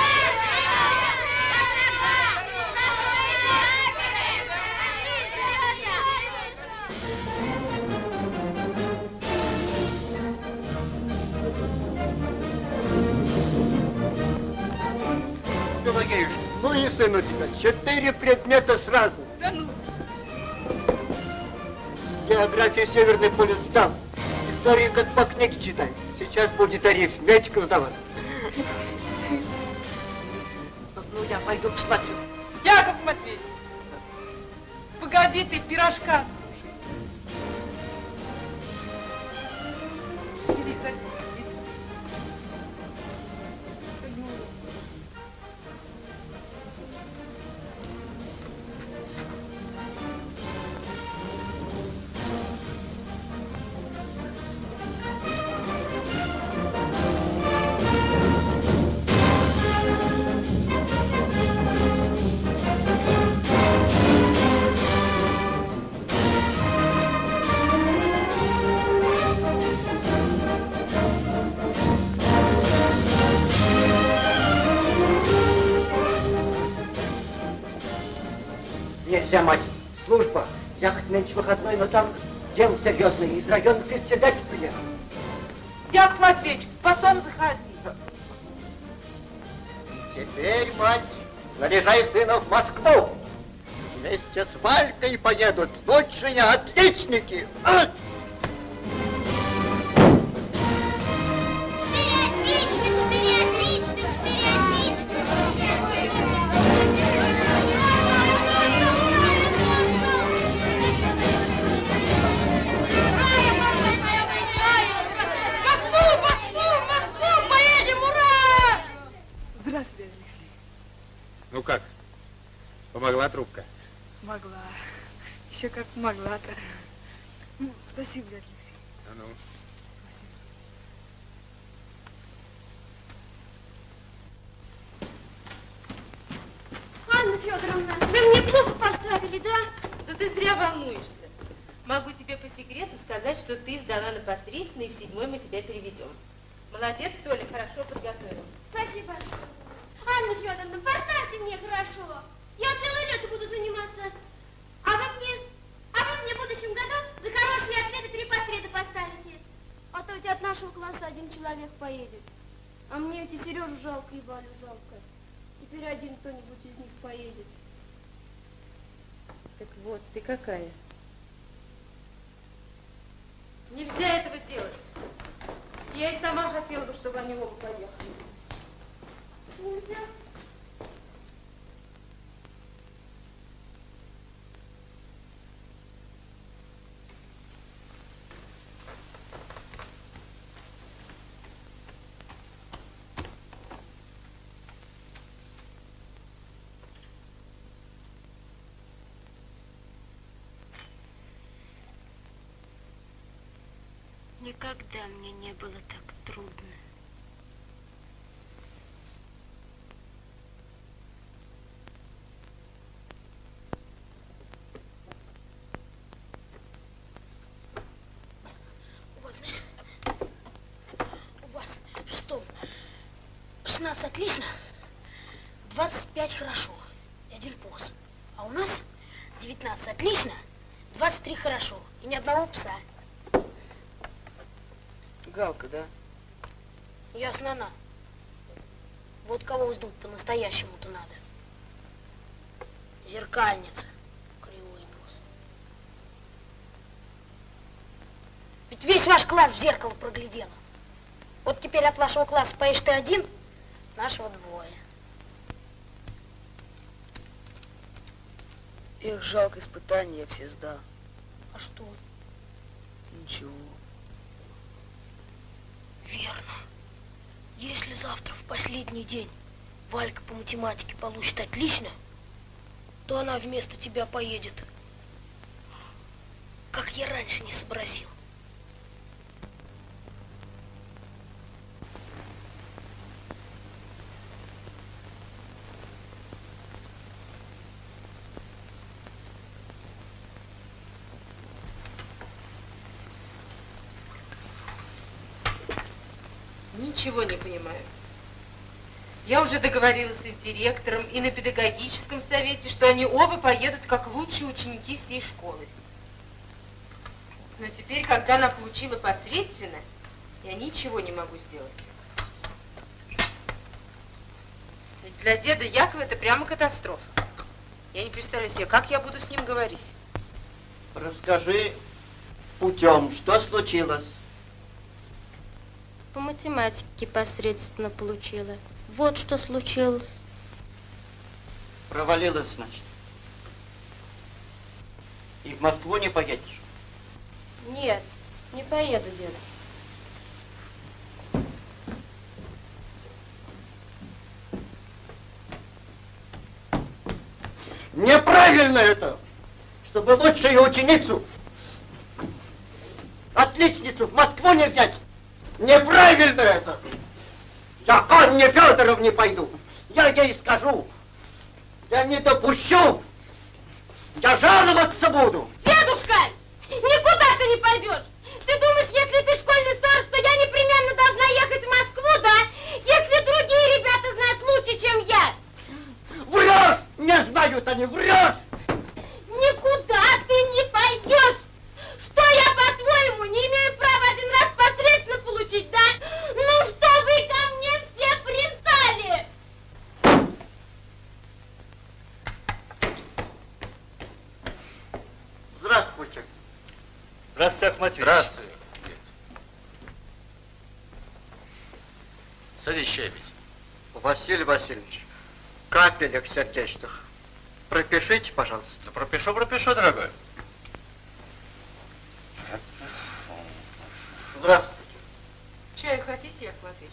Пелагеюш, ну и сын у тебя, четыре предмета сразу. Да ну. География Северный полюс сдал. Историю как по книге читай. Сейчас будет арифметику сдавать. Ну, я пойду посмотрю. Яков Матвеевич, погоди ты, пирожка. Иди, садись, иди. Нельзя, мать. Служба. Я хоть нынче выходной, но там дело серьезное. Из районных председателей приехал. Яков Матвеевич, потом заходи. Теперь, мать, наряжай сына в Москву. Вместе с Валькой поедут лучшие отличники. А? Четыре отлично, четыре отлично, четыре отлично. Помогла трубка? Могла. Еще как могла-то. Ну, спасибо, дядя Алексей. А ну. Анна Федоровна, вы мне плохо поставили, да? Да ты зря волнуешься. Могу тебе по секрету сказать, что ты сдала на посредственный, и в седьмой мы тебя переведем. Молодец, Толя, хорошо подготовил. Спасибо. Анна Федоровна, поставьте мне хорошо. Я целое лето буду заниматься. А вы мне, а вы мне в будущем году за хорошие ответы три посреда поставите. А то ведь от нашего класса один человек поедет. А мне эти Сережу жалко и Валю жалко. Теперь один кто-нибудь из них поедет. Так вот, ты какая? Нельзя этого делать. Я и сама хотела бы, чтобы они оба поехали. Нельзя. Никогда мне не было так трудно. У вас, знаешь, у вас что, шестнадцать отлично, двадцать пять хорошо, и один поз. А у нас девятнадцать отлично, двадцать три хорошо, и ни одного пса. Галка, да? Ясно она. Вот кого вздуть по-настоящему-то надо. Зеркальница. Кривой нос. Ведь весь ваш класс в зеркало проглядела. Вот теперь от вашего класса поешь ты один, нашего двое. Их жалко, испытания я все сдал. А что? Ничего. Верно. Если завтра в последний день Валька по математике получит отлично, то она вместо тебя поедет. Как я раньше не сообразил. Ничего не понимаю. Я уже договорилась с директором и на педагогическом совете, что они оба поедут как лучшие ученики всей школы. Но теперь, когда она получила посредственно, я ничего не могу сделать. Ведь для деда Якова это прямо катастрофа. Я не представляю себе, как я буду с ним говорить. Расскажи путем, что случилось? По математике посредственно получила. Вот что случилось. Провалилась, значит. И в Москву не поедешь? Нет, не поеду, деда. Неправильно это, чтобы лучшую ученицу, отличницу в Москву не взять. Неправильно это. Я к Анне Федоровне пойду. Я ей скажу. Я не допущу. Я жаловаться буду. Дедушка, никуда ты не пойдешь. Ты думаешь, если ты школьный сторож, то я непременно должна ехать в Москву, да? Если другие ребята знают лучше, чем я. Врешь! Не знают они, врешь! Никуда ты не пойдешь. Что я, по-твоему, не имею права один раз посредственно получить, да? Ну что вы ко мне все пристали? Здравствуйте. Здравствуйте, Аким Матвеевич. Здравствуй. Садись чай пить. Василий Васильевич, капелек сердечных. Пропишите, пожалуйста. Да пропишу, пропишу, дорогой. Здравствуйте. Чаю хотите, Яков Матвеевич?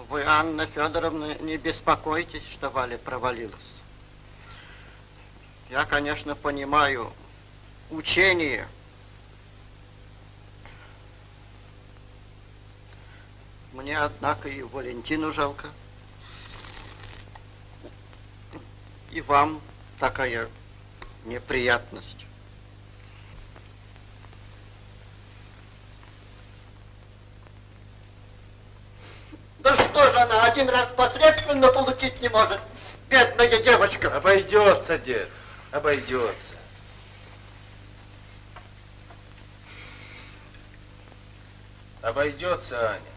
Вы, Анна Федоровна, не беспокойтесь, что Валя провалилась. Я, конечно, понимаю учение. Мне, однако, и Валентину жалко. И вам такая неприятность. Да что же она один раз посредственно получить не может? Бедная девочка. Обойдется, дед, обойдется. Обойдется, Аня.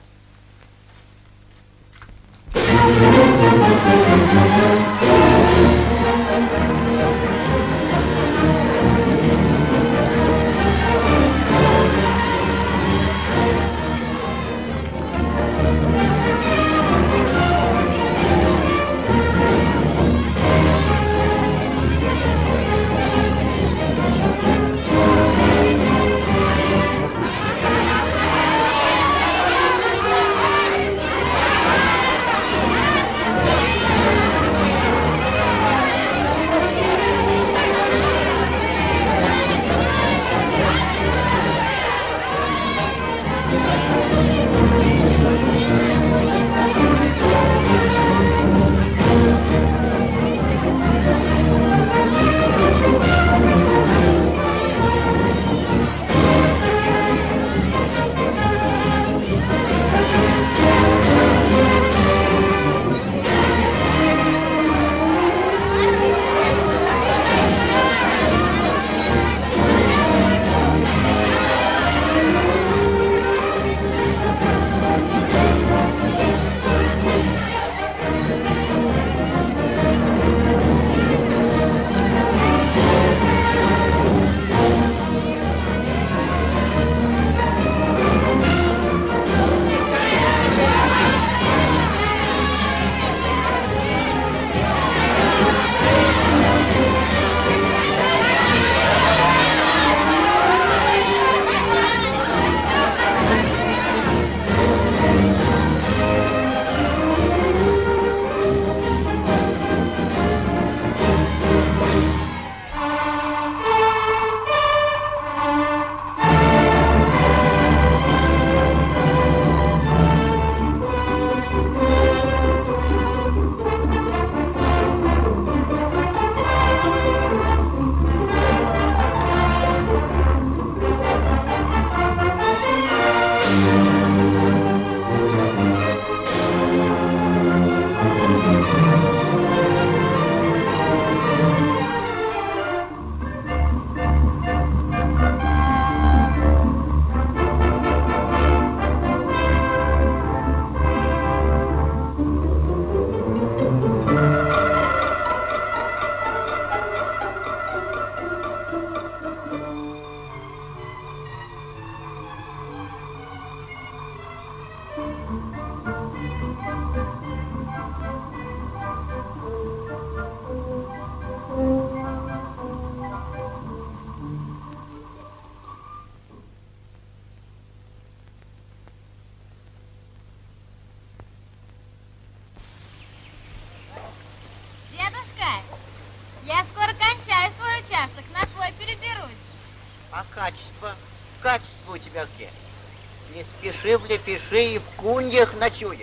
Я скоро кончаю свой участок, на свой переберусь. А качество? Качество у тебя где? Не спеши в лепеши и в куньях ночуешь.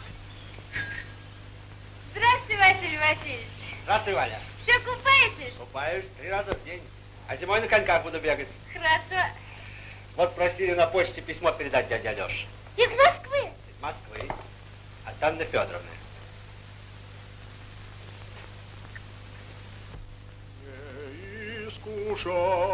Здравствуйте, Василий Васильевич. Здравствуй, Валя. Все купаетесь? Купаюсь три раза в день. А зимой на коньках буду бегать. Хорошо. Вот просили на почте письмо передать дяде Алёше. Из Москвы? Из Москвы. От Анны Федоровны. Не искушай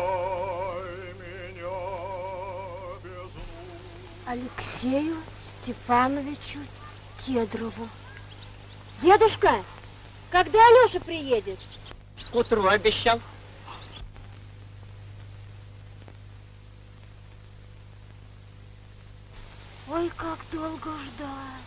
меня без Алексею Степановичу Кедрову. Дедушка, когда Алёша приедет? К утру обещал. Ой, как долго ждать.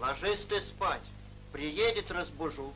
Ложись ты спать. Приедет, разбужу.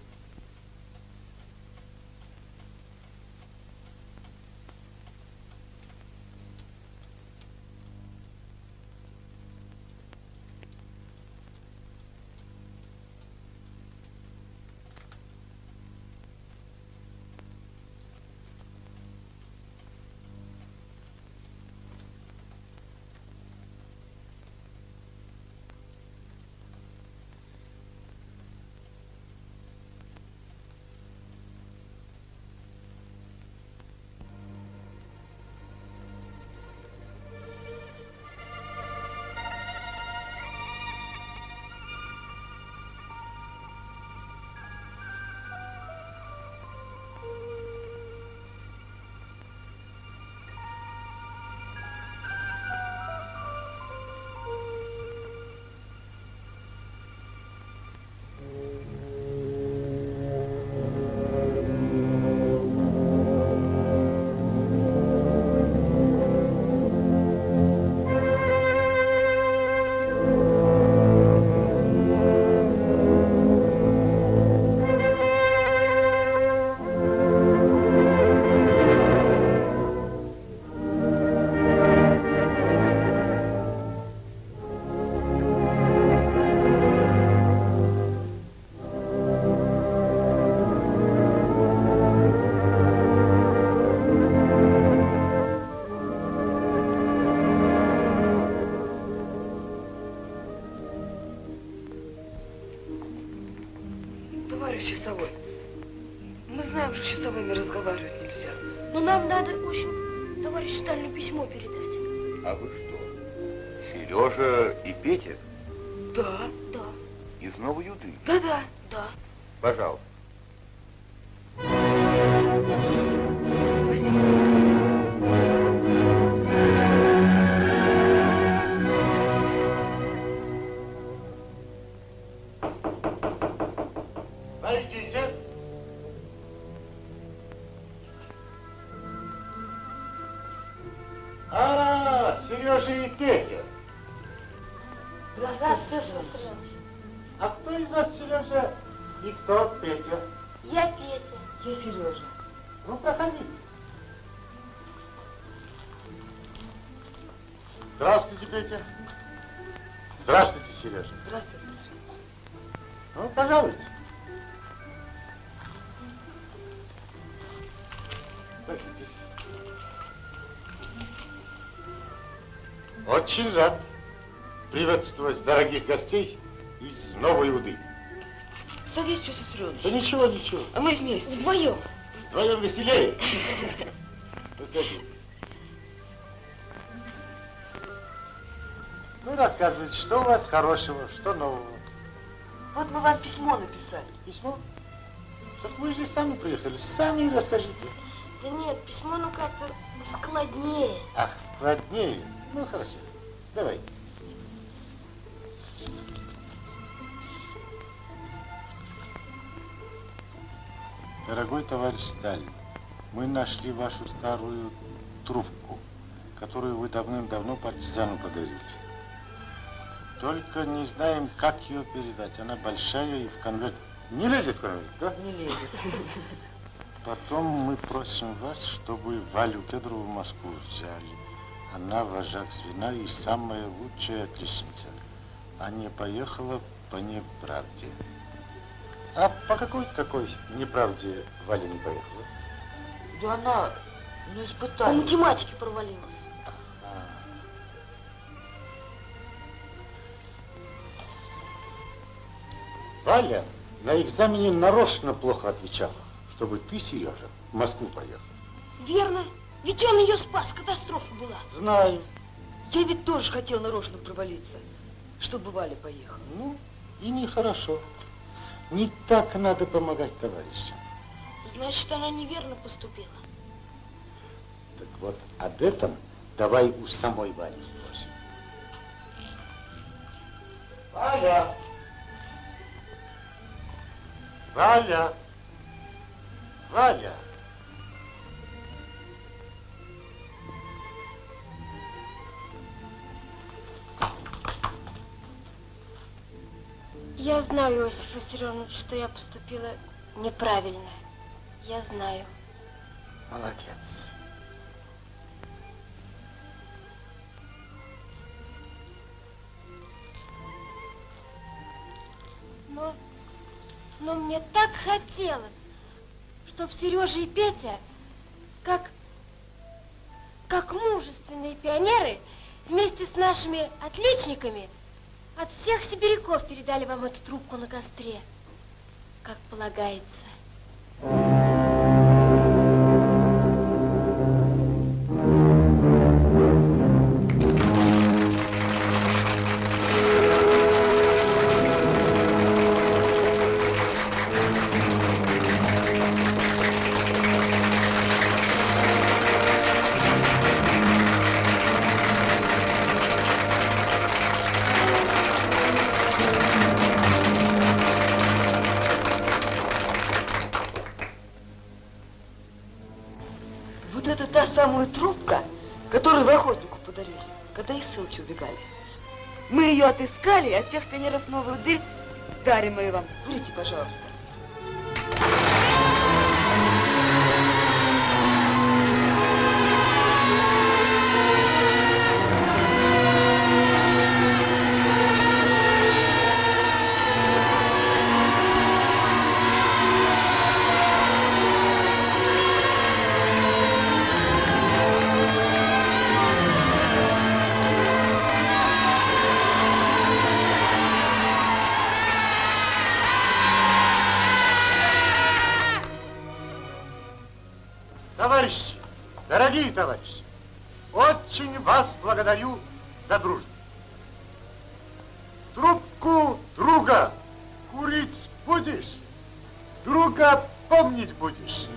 Товарищ часовой, мы знаем, что с часовыми разговаривать нельзя. Но нам надо очень товарищу Сталину письмо передать. А вы что, Сережа и Петя? Да. Да. Из Новой Юды? Да-да. Да. Пожалуйста. Войдите. А, Сережа и Петя. Здравствуйте, Здравствуйте. А кто из вас Сережа и кто Петя? Я Петя. Я Сережа. Ну, проходите. Здравствуйте, Петя. Здравствуйте, Сережа. Здравствуйте, сестра. Ну, пожалуйте. Садитесь. Очень рад приветствовать дорогих гостей из Новой Уды. Садись, тетя Сережа. Да ничего, ничего. А мы вместе. Вдвоем. Вдвоем веселее. Вы садитесь. Ну, рассказывайте, что у вас хорошего, что нового? Вот мы вам письмо написали. Письмо? Так вы же сами приехали, сами и расскажите. Да нет, письмо ну как-то складнее. Ах, складнее. Ну, хорошо. Давайте. Дорогой товарищ Сталин, мы нашли вашу старую трубку, которую вы давным-давно партизану подарили. Только не знаем, как ее передать. Она большая и в конверт. Не лезет в конверт, да? Не лезет. Потом мы просим вас, чтобы Валю Кедрову в Москву взяли. Она вожак звена и самая лучшая отличница. А не поехала по неправде. А по какой такой неправде Валя не поехала? Да она на По испытании. математике провалилась. Валя на экзамене нарочно плохо отвечала, чтобы ты, Сережа, в Москву поехал. Верно. Ведь он ее спас, катастрофа была. Знаю. Я ведь тоже хотел нарочно провалиться, чтобы Валя поехала. Ну, и нехорошо. Не так надо помогать товарищам. Значит, она неверно поступила. Так вот, об этом давай у самой Вали спросим. Валя! Валя! Валя! Я знаю, Иосиф Виссарионович, что я поступила неправильно. Я знаю. Молодец. Но, но мне так хотелось, чтоб Сережа и Петя, как, как мужественные пионеры, вместе с нашими отличниками от всех сибиряков передали вам эту трубку на костре, как полагается. Вот это та самая трубка, которую вы охотнику подарили, когда из ссылки убегали. Мы ее отыскали, от всех пионеров Новой Уды дарим ее вам. Курите, пожалуйста. Товарищи, дорогие товарищи, очень вас благодарю за дружбу. Трубку друга курить будешь, друга помнить будешь.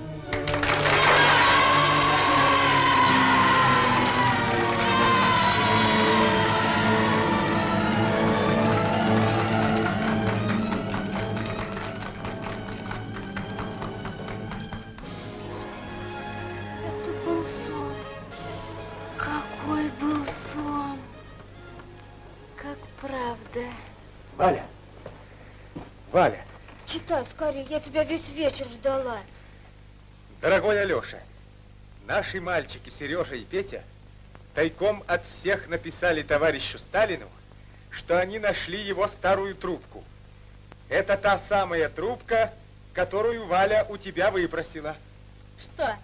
Какой был сон, как правда. Валя, Валя, Читай скорее, я тебя весь вечер ждала. дорогой Алеша, наши мальчики Сережа и Петя тайком от всех написали товарищу Сталину, что они нашли его старую трубку. Это та самая трубка, которую Валя у тебя выпросила. Что?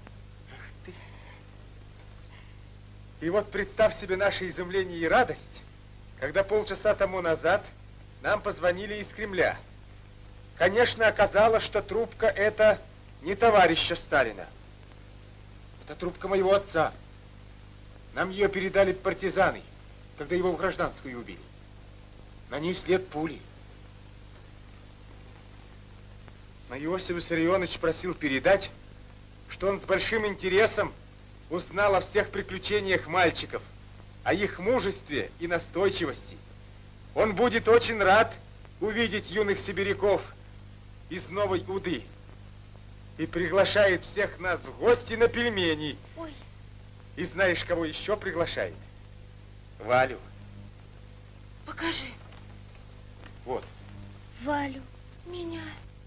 И вот представь себе наше изумление и радость, когда полчаса тому назад нам позвонили из Кремля. Конечно, оказалось, что трубка это не товарища Сталина. Это трубка моего отца. Нам ее передали партизаны, когда его в гражданскую убили. На ней след пули. Но Иосиф Виссарионович просил передать, что он с большим интересом узнал о всех приключениях мальчиков, о их мужестве и настойчивости. Он будет очень рад увидеть юных сибиряков из Новой Уды и приглашает всех нас в гости на пельмени. Ой. И знаешь, кого еще приглашает? Валю. Покажи. Вот. Валю, меня.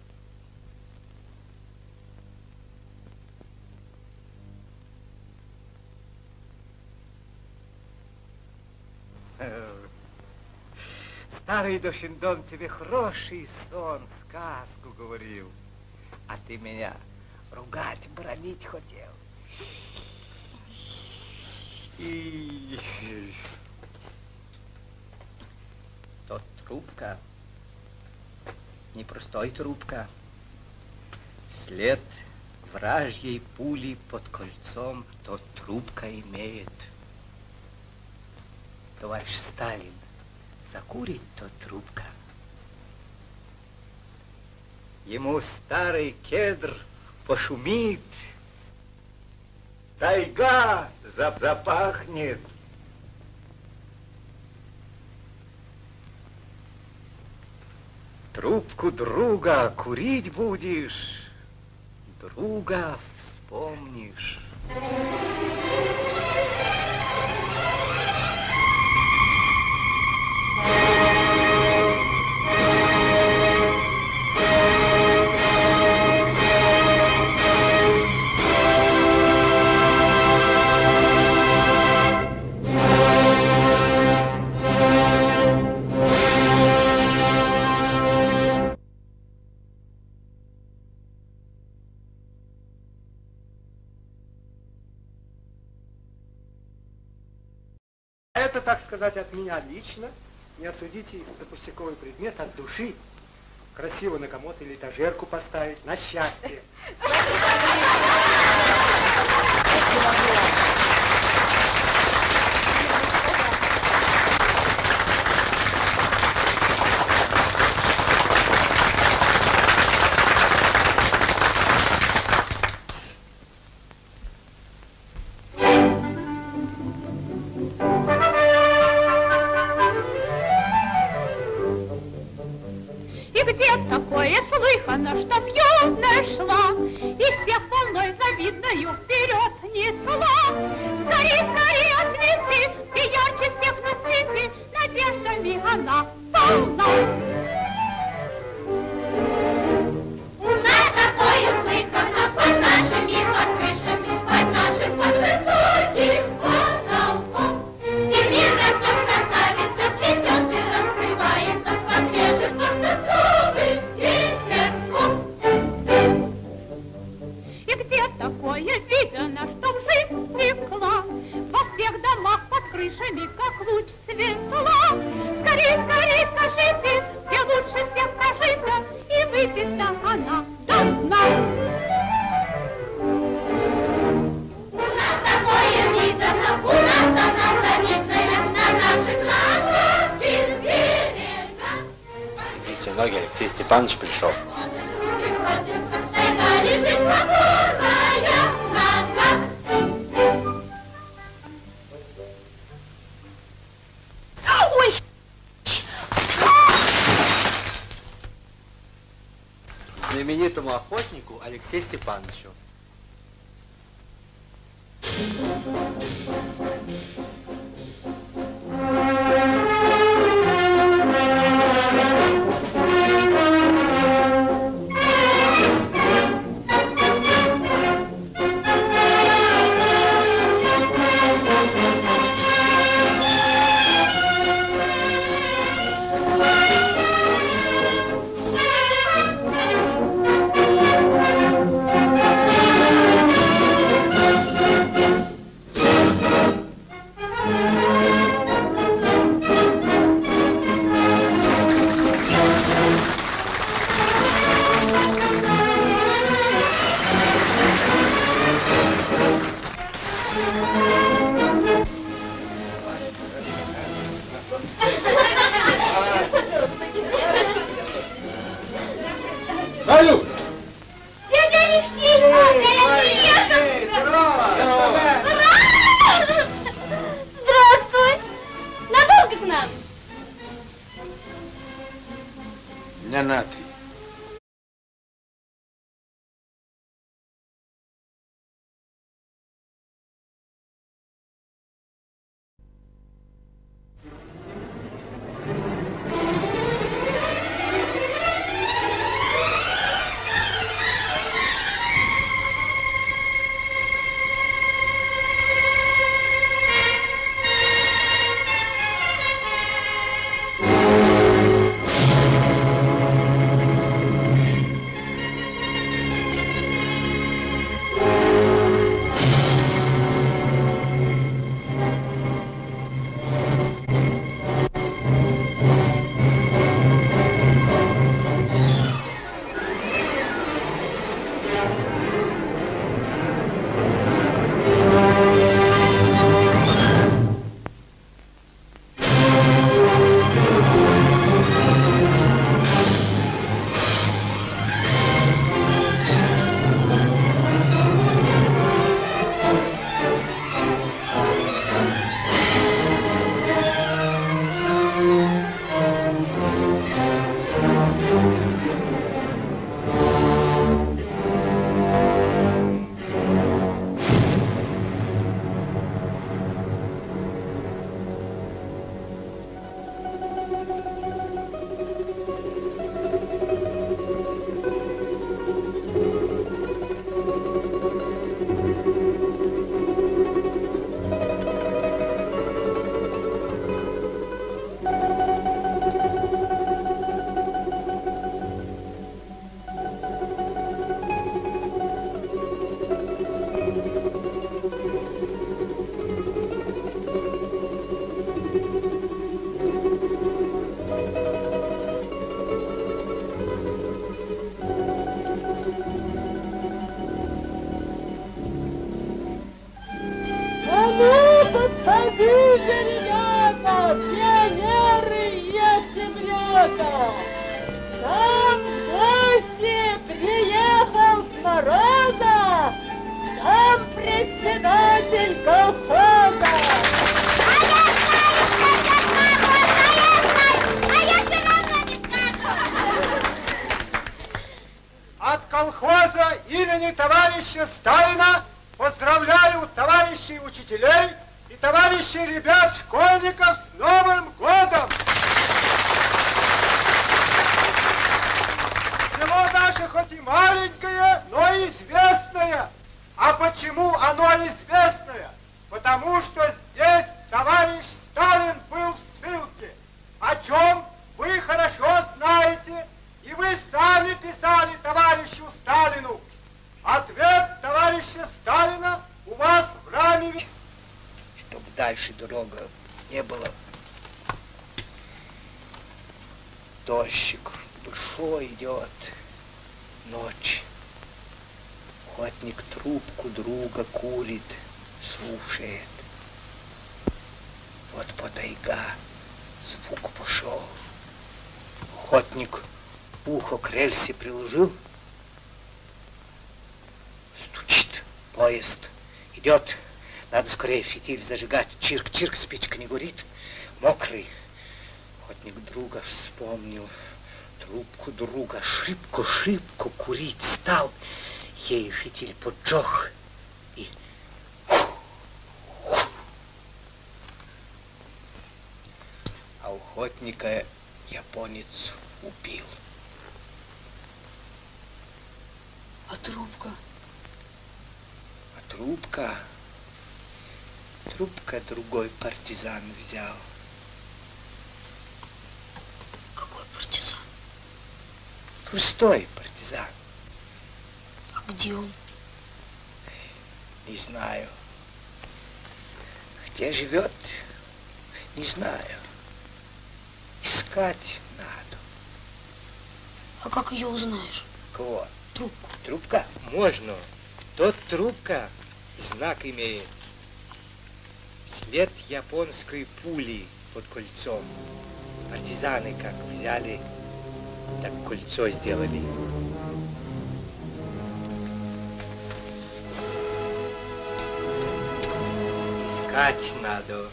Старый Дошиндон тебе хороший сон, сказку говорил, а ты меня ругать, бронить хотел. И... То трубка, не простой трубка, след вражьей пули под кольцом, то трубка имеет. Товарищ Сталин закурит, то трубка. Ему старый кедр пошумит, тайга запахнет. Трубку друга курить будешь, друга вспомнишь. так сказать, от меня лично. Не осудите за пустяковый предмет от души. Красиво на комод или этажерку поставить. На счастье. Такое слыхано, чтоб юная шла, и всех волной завидною вперед несла. Скорей, скорей ответи, ты ярче всех на свете, надеждами она полна. У нас такое слыхано под нашими под крышами, под нашим под высоким потолком. Теперь растет красавица, цветет и раскрывается под свежим подсосковым ветерком. И где такое видано, чтоб жизнь текла во всех домах под крышами, как луч светла? Скорей, скорей скажите, где лучше всех прожита, и выпита она до дна. У нас такое видано, у нас она завидная, на наших ласковских берегах. Видите, ноги, Алексей Степанович пришел. Тайга лежит покорная нога. Ой! Знаменитому охотнику Алексею Степановичу. Алю! Дядя Алексей! Алексей! Здорово! Здравствуй! Надолго к нам? Дня на три. от колхоза имени товарища Сталина поздравляю товарищей учителей и товарищей ребят-школьников с Новым годом! Село наше хоть и маленькое, но известное. А почему оно известное? Потому что здесь товарищ Сталин был в ссылке. О чем вы хорошо знаете, и вы сами писали товарищу Сталину. Ответ товарища Сталина у вас в раме. Чтобы дальше дорога не было. Дождик большой идет, ночь. Охотник трубку друга курит, слушает. Вот по тайга звук пошел. Охотник ухо к рельсе приложил. Стучит поезд. Идет. Надо скорее фитиль зажигать. Чирк-чирк, спичка не горит. Мокрый. Охотник друга вспомнил. Трубку друга шибко-шибко курить стал. Ею фитиль поджег. И... А охотника японец убил. А трубка? А трубка... Трубка другой партизан взял. Какой партизан? Простой партизан. А где он? Не знаю. Где живет, не знаю. Искать надо. А как ее узнаешь? Кого? Трубку. Трубка? Можно. Тот трубка знак имеет. След японской пули под кольцом. Партизаны как взяли, так кольцо сделали. Искать надо.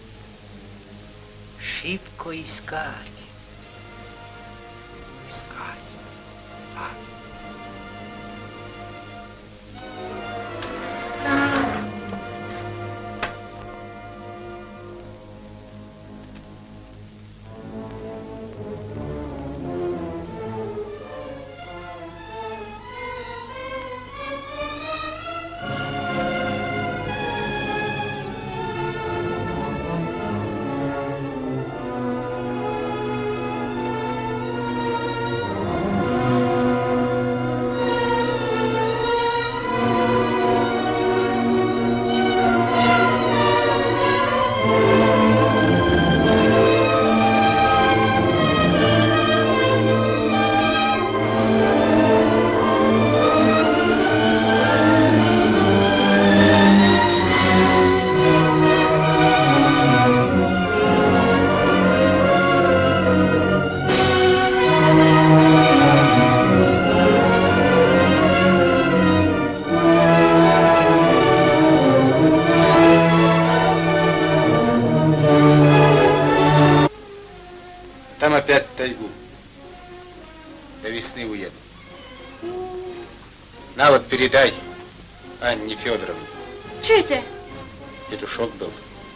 Шибко искать. Искать. А. Там опять в тайгу. До весны уеду. На вот передай Анне Федоровне. Что это? Петушок был.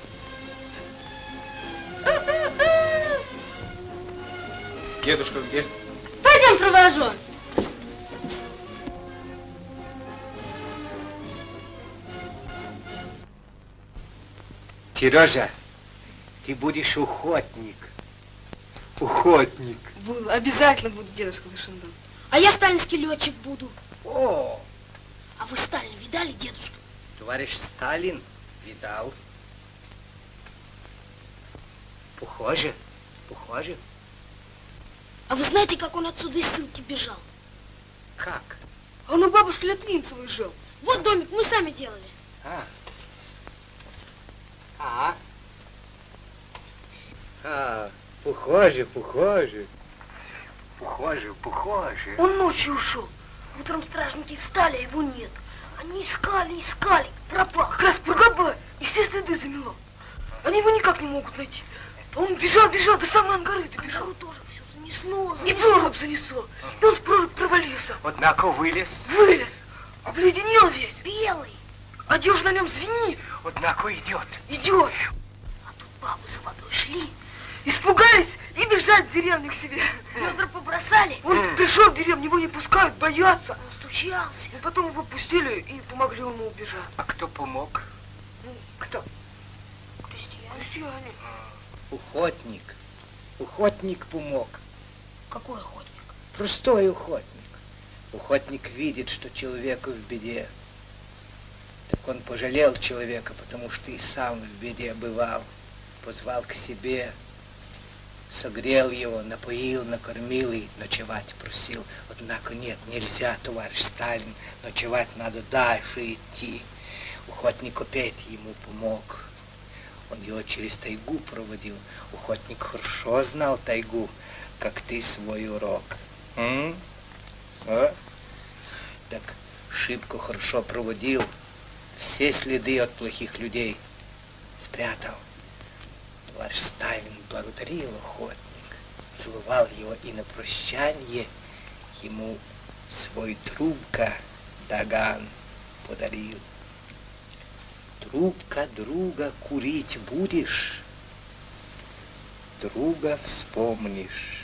Дедушка где? Пойдем провожу. Сережа, ты будешь охотник. Охотник. Буду, обязательно буду, дедушка Душендан. А я сталинский летчик буду. О! А вы Сталина видали, дедушка? Товарищ Сталин видал. Похоже, похоже. А вы знаете, как он отсюда из ссылки бежал? Как? А он у бабушки Литвинцевой жил. Вот домик мы сами делали. А. А. А, похоже, похоже. Похоже, похоже. Он ночью ушел. Утром стражники встали, а его нет. Они искали, искали, пропал. Как раз Бургаба и все следы замело. Они его никак не могут найти. А он бежал, бежал, до самой Ангары добежал. Ангару тоже все занесло, И занесло. прорубь занесло. И он в прорубь провалился. Выбрался. Однако вылез. Вылез. Обледенел весь. Белый. Одежда на нем звенит. Однако идет. Идет. А тут бабы за водой шли, испугались и бежать в деревню к себе. Ведра побросали. Он mm. пришел в деревню, его не пускают, боятся. Он стучался. И потом его пустили и помогли ему убежать. А кто помог? Ну, кто? Крестьяне. Крестьяне. Охотник. Охотник помог. Какой охотник? Простой охотник. Охотник видит, что человек в беде. Так он пожалел человека, потому что и сам в беде бывал. Позвал к себе, согрел его, напоил, накормил и ночевать просил. Однако нет, нельзя, товарищ Сталин, ночевать надо дальше идти. Охотник опять ему помог. Он его через тайгу проводил. Охотник хорошо знал тайгу, как ты свой урок. М? А? Так шибко хорошо проводил. Все следы от плохих людей спрятал. Товарищ Сталин благодарил охотника, целовал его и на прощанье ему свой трубка Даган подарил. Трубка друга курить будешь, друга вспомнишь.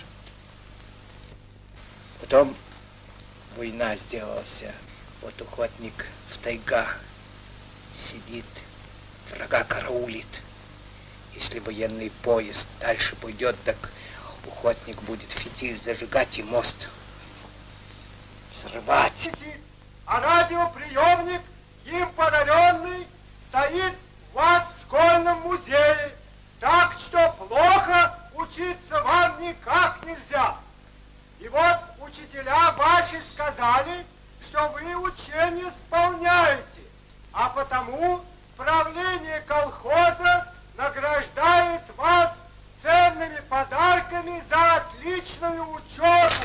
Потом война сделалась. Вот охотник в тайга сидит, врага караулит. Если военный поезд дальше пойдет, так охотник будет фитиль зажигать и мост взрывать. А радиоприемник, им подаренный, стоит у вас в школьном музее. Так что плохо учиться вам никак нельзя. И вот учителя ваши сказали, что вы учение исполняете, а потому правление колхоза награждает вас ценными подарками за отличную учебу.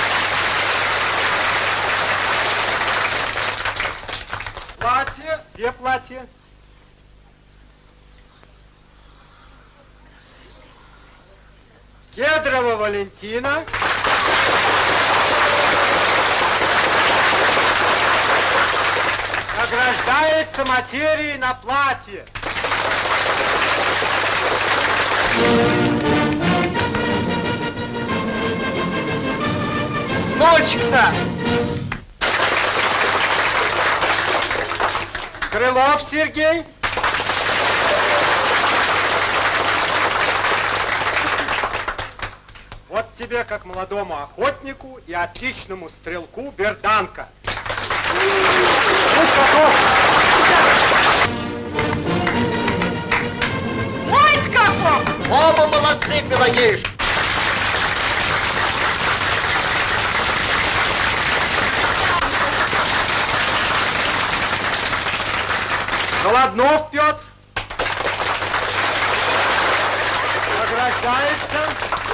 Платье? Где платье? Кедрова Валентина. Награждается материей на платье. Ночка! Крылов Сергей. Вот тебе, как молодому охотнику и отличному стрелку, берданка. Ой, каков! Оба молодцы, Пелагеиш! Голоднов Петр. Награждается.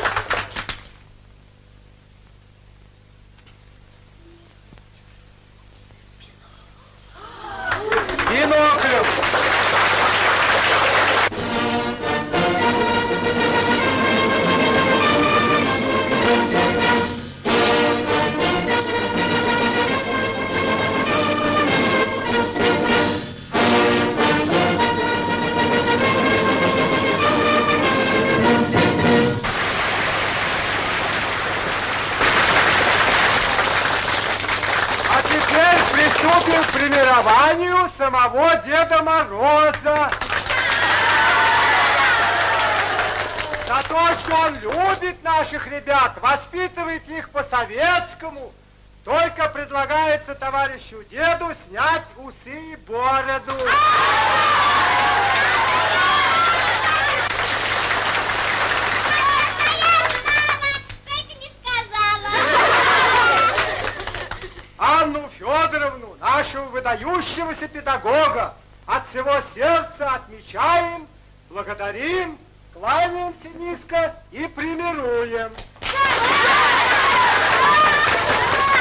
Биноклем. Приступим к премированию самого Деда Мороза. За то, что он любит наших ребят, воспитывает их по-советскому, только предлагается товарищу деду снять усы и бороду. Анну Федоровну, нашего выдающегося педагога, от всего сердца отмечаем, благодарим, кланяемся низко и премируем.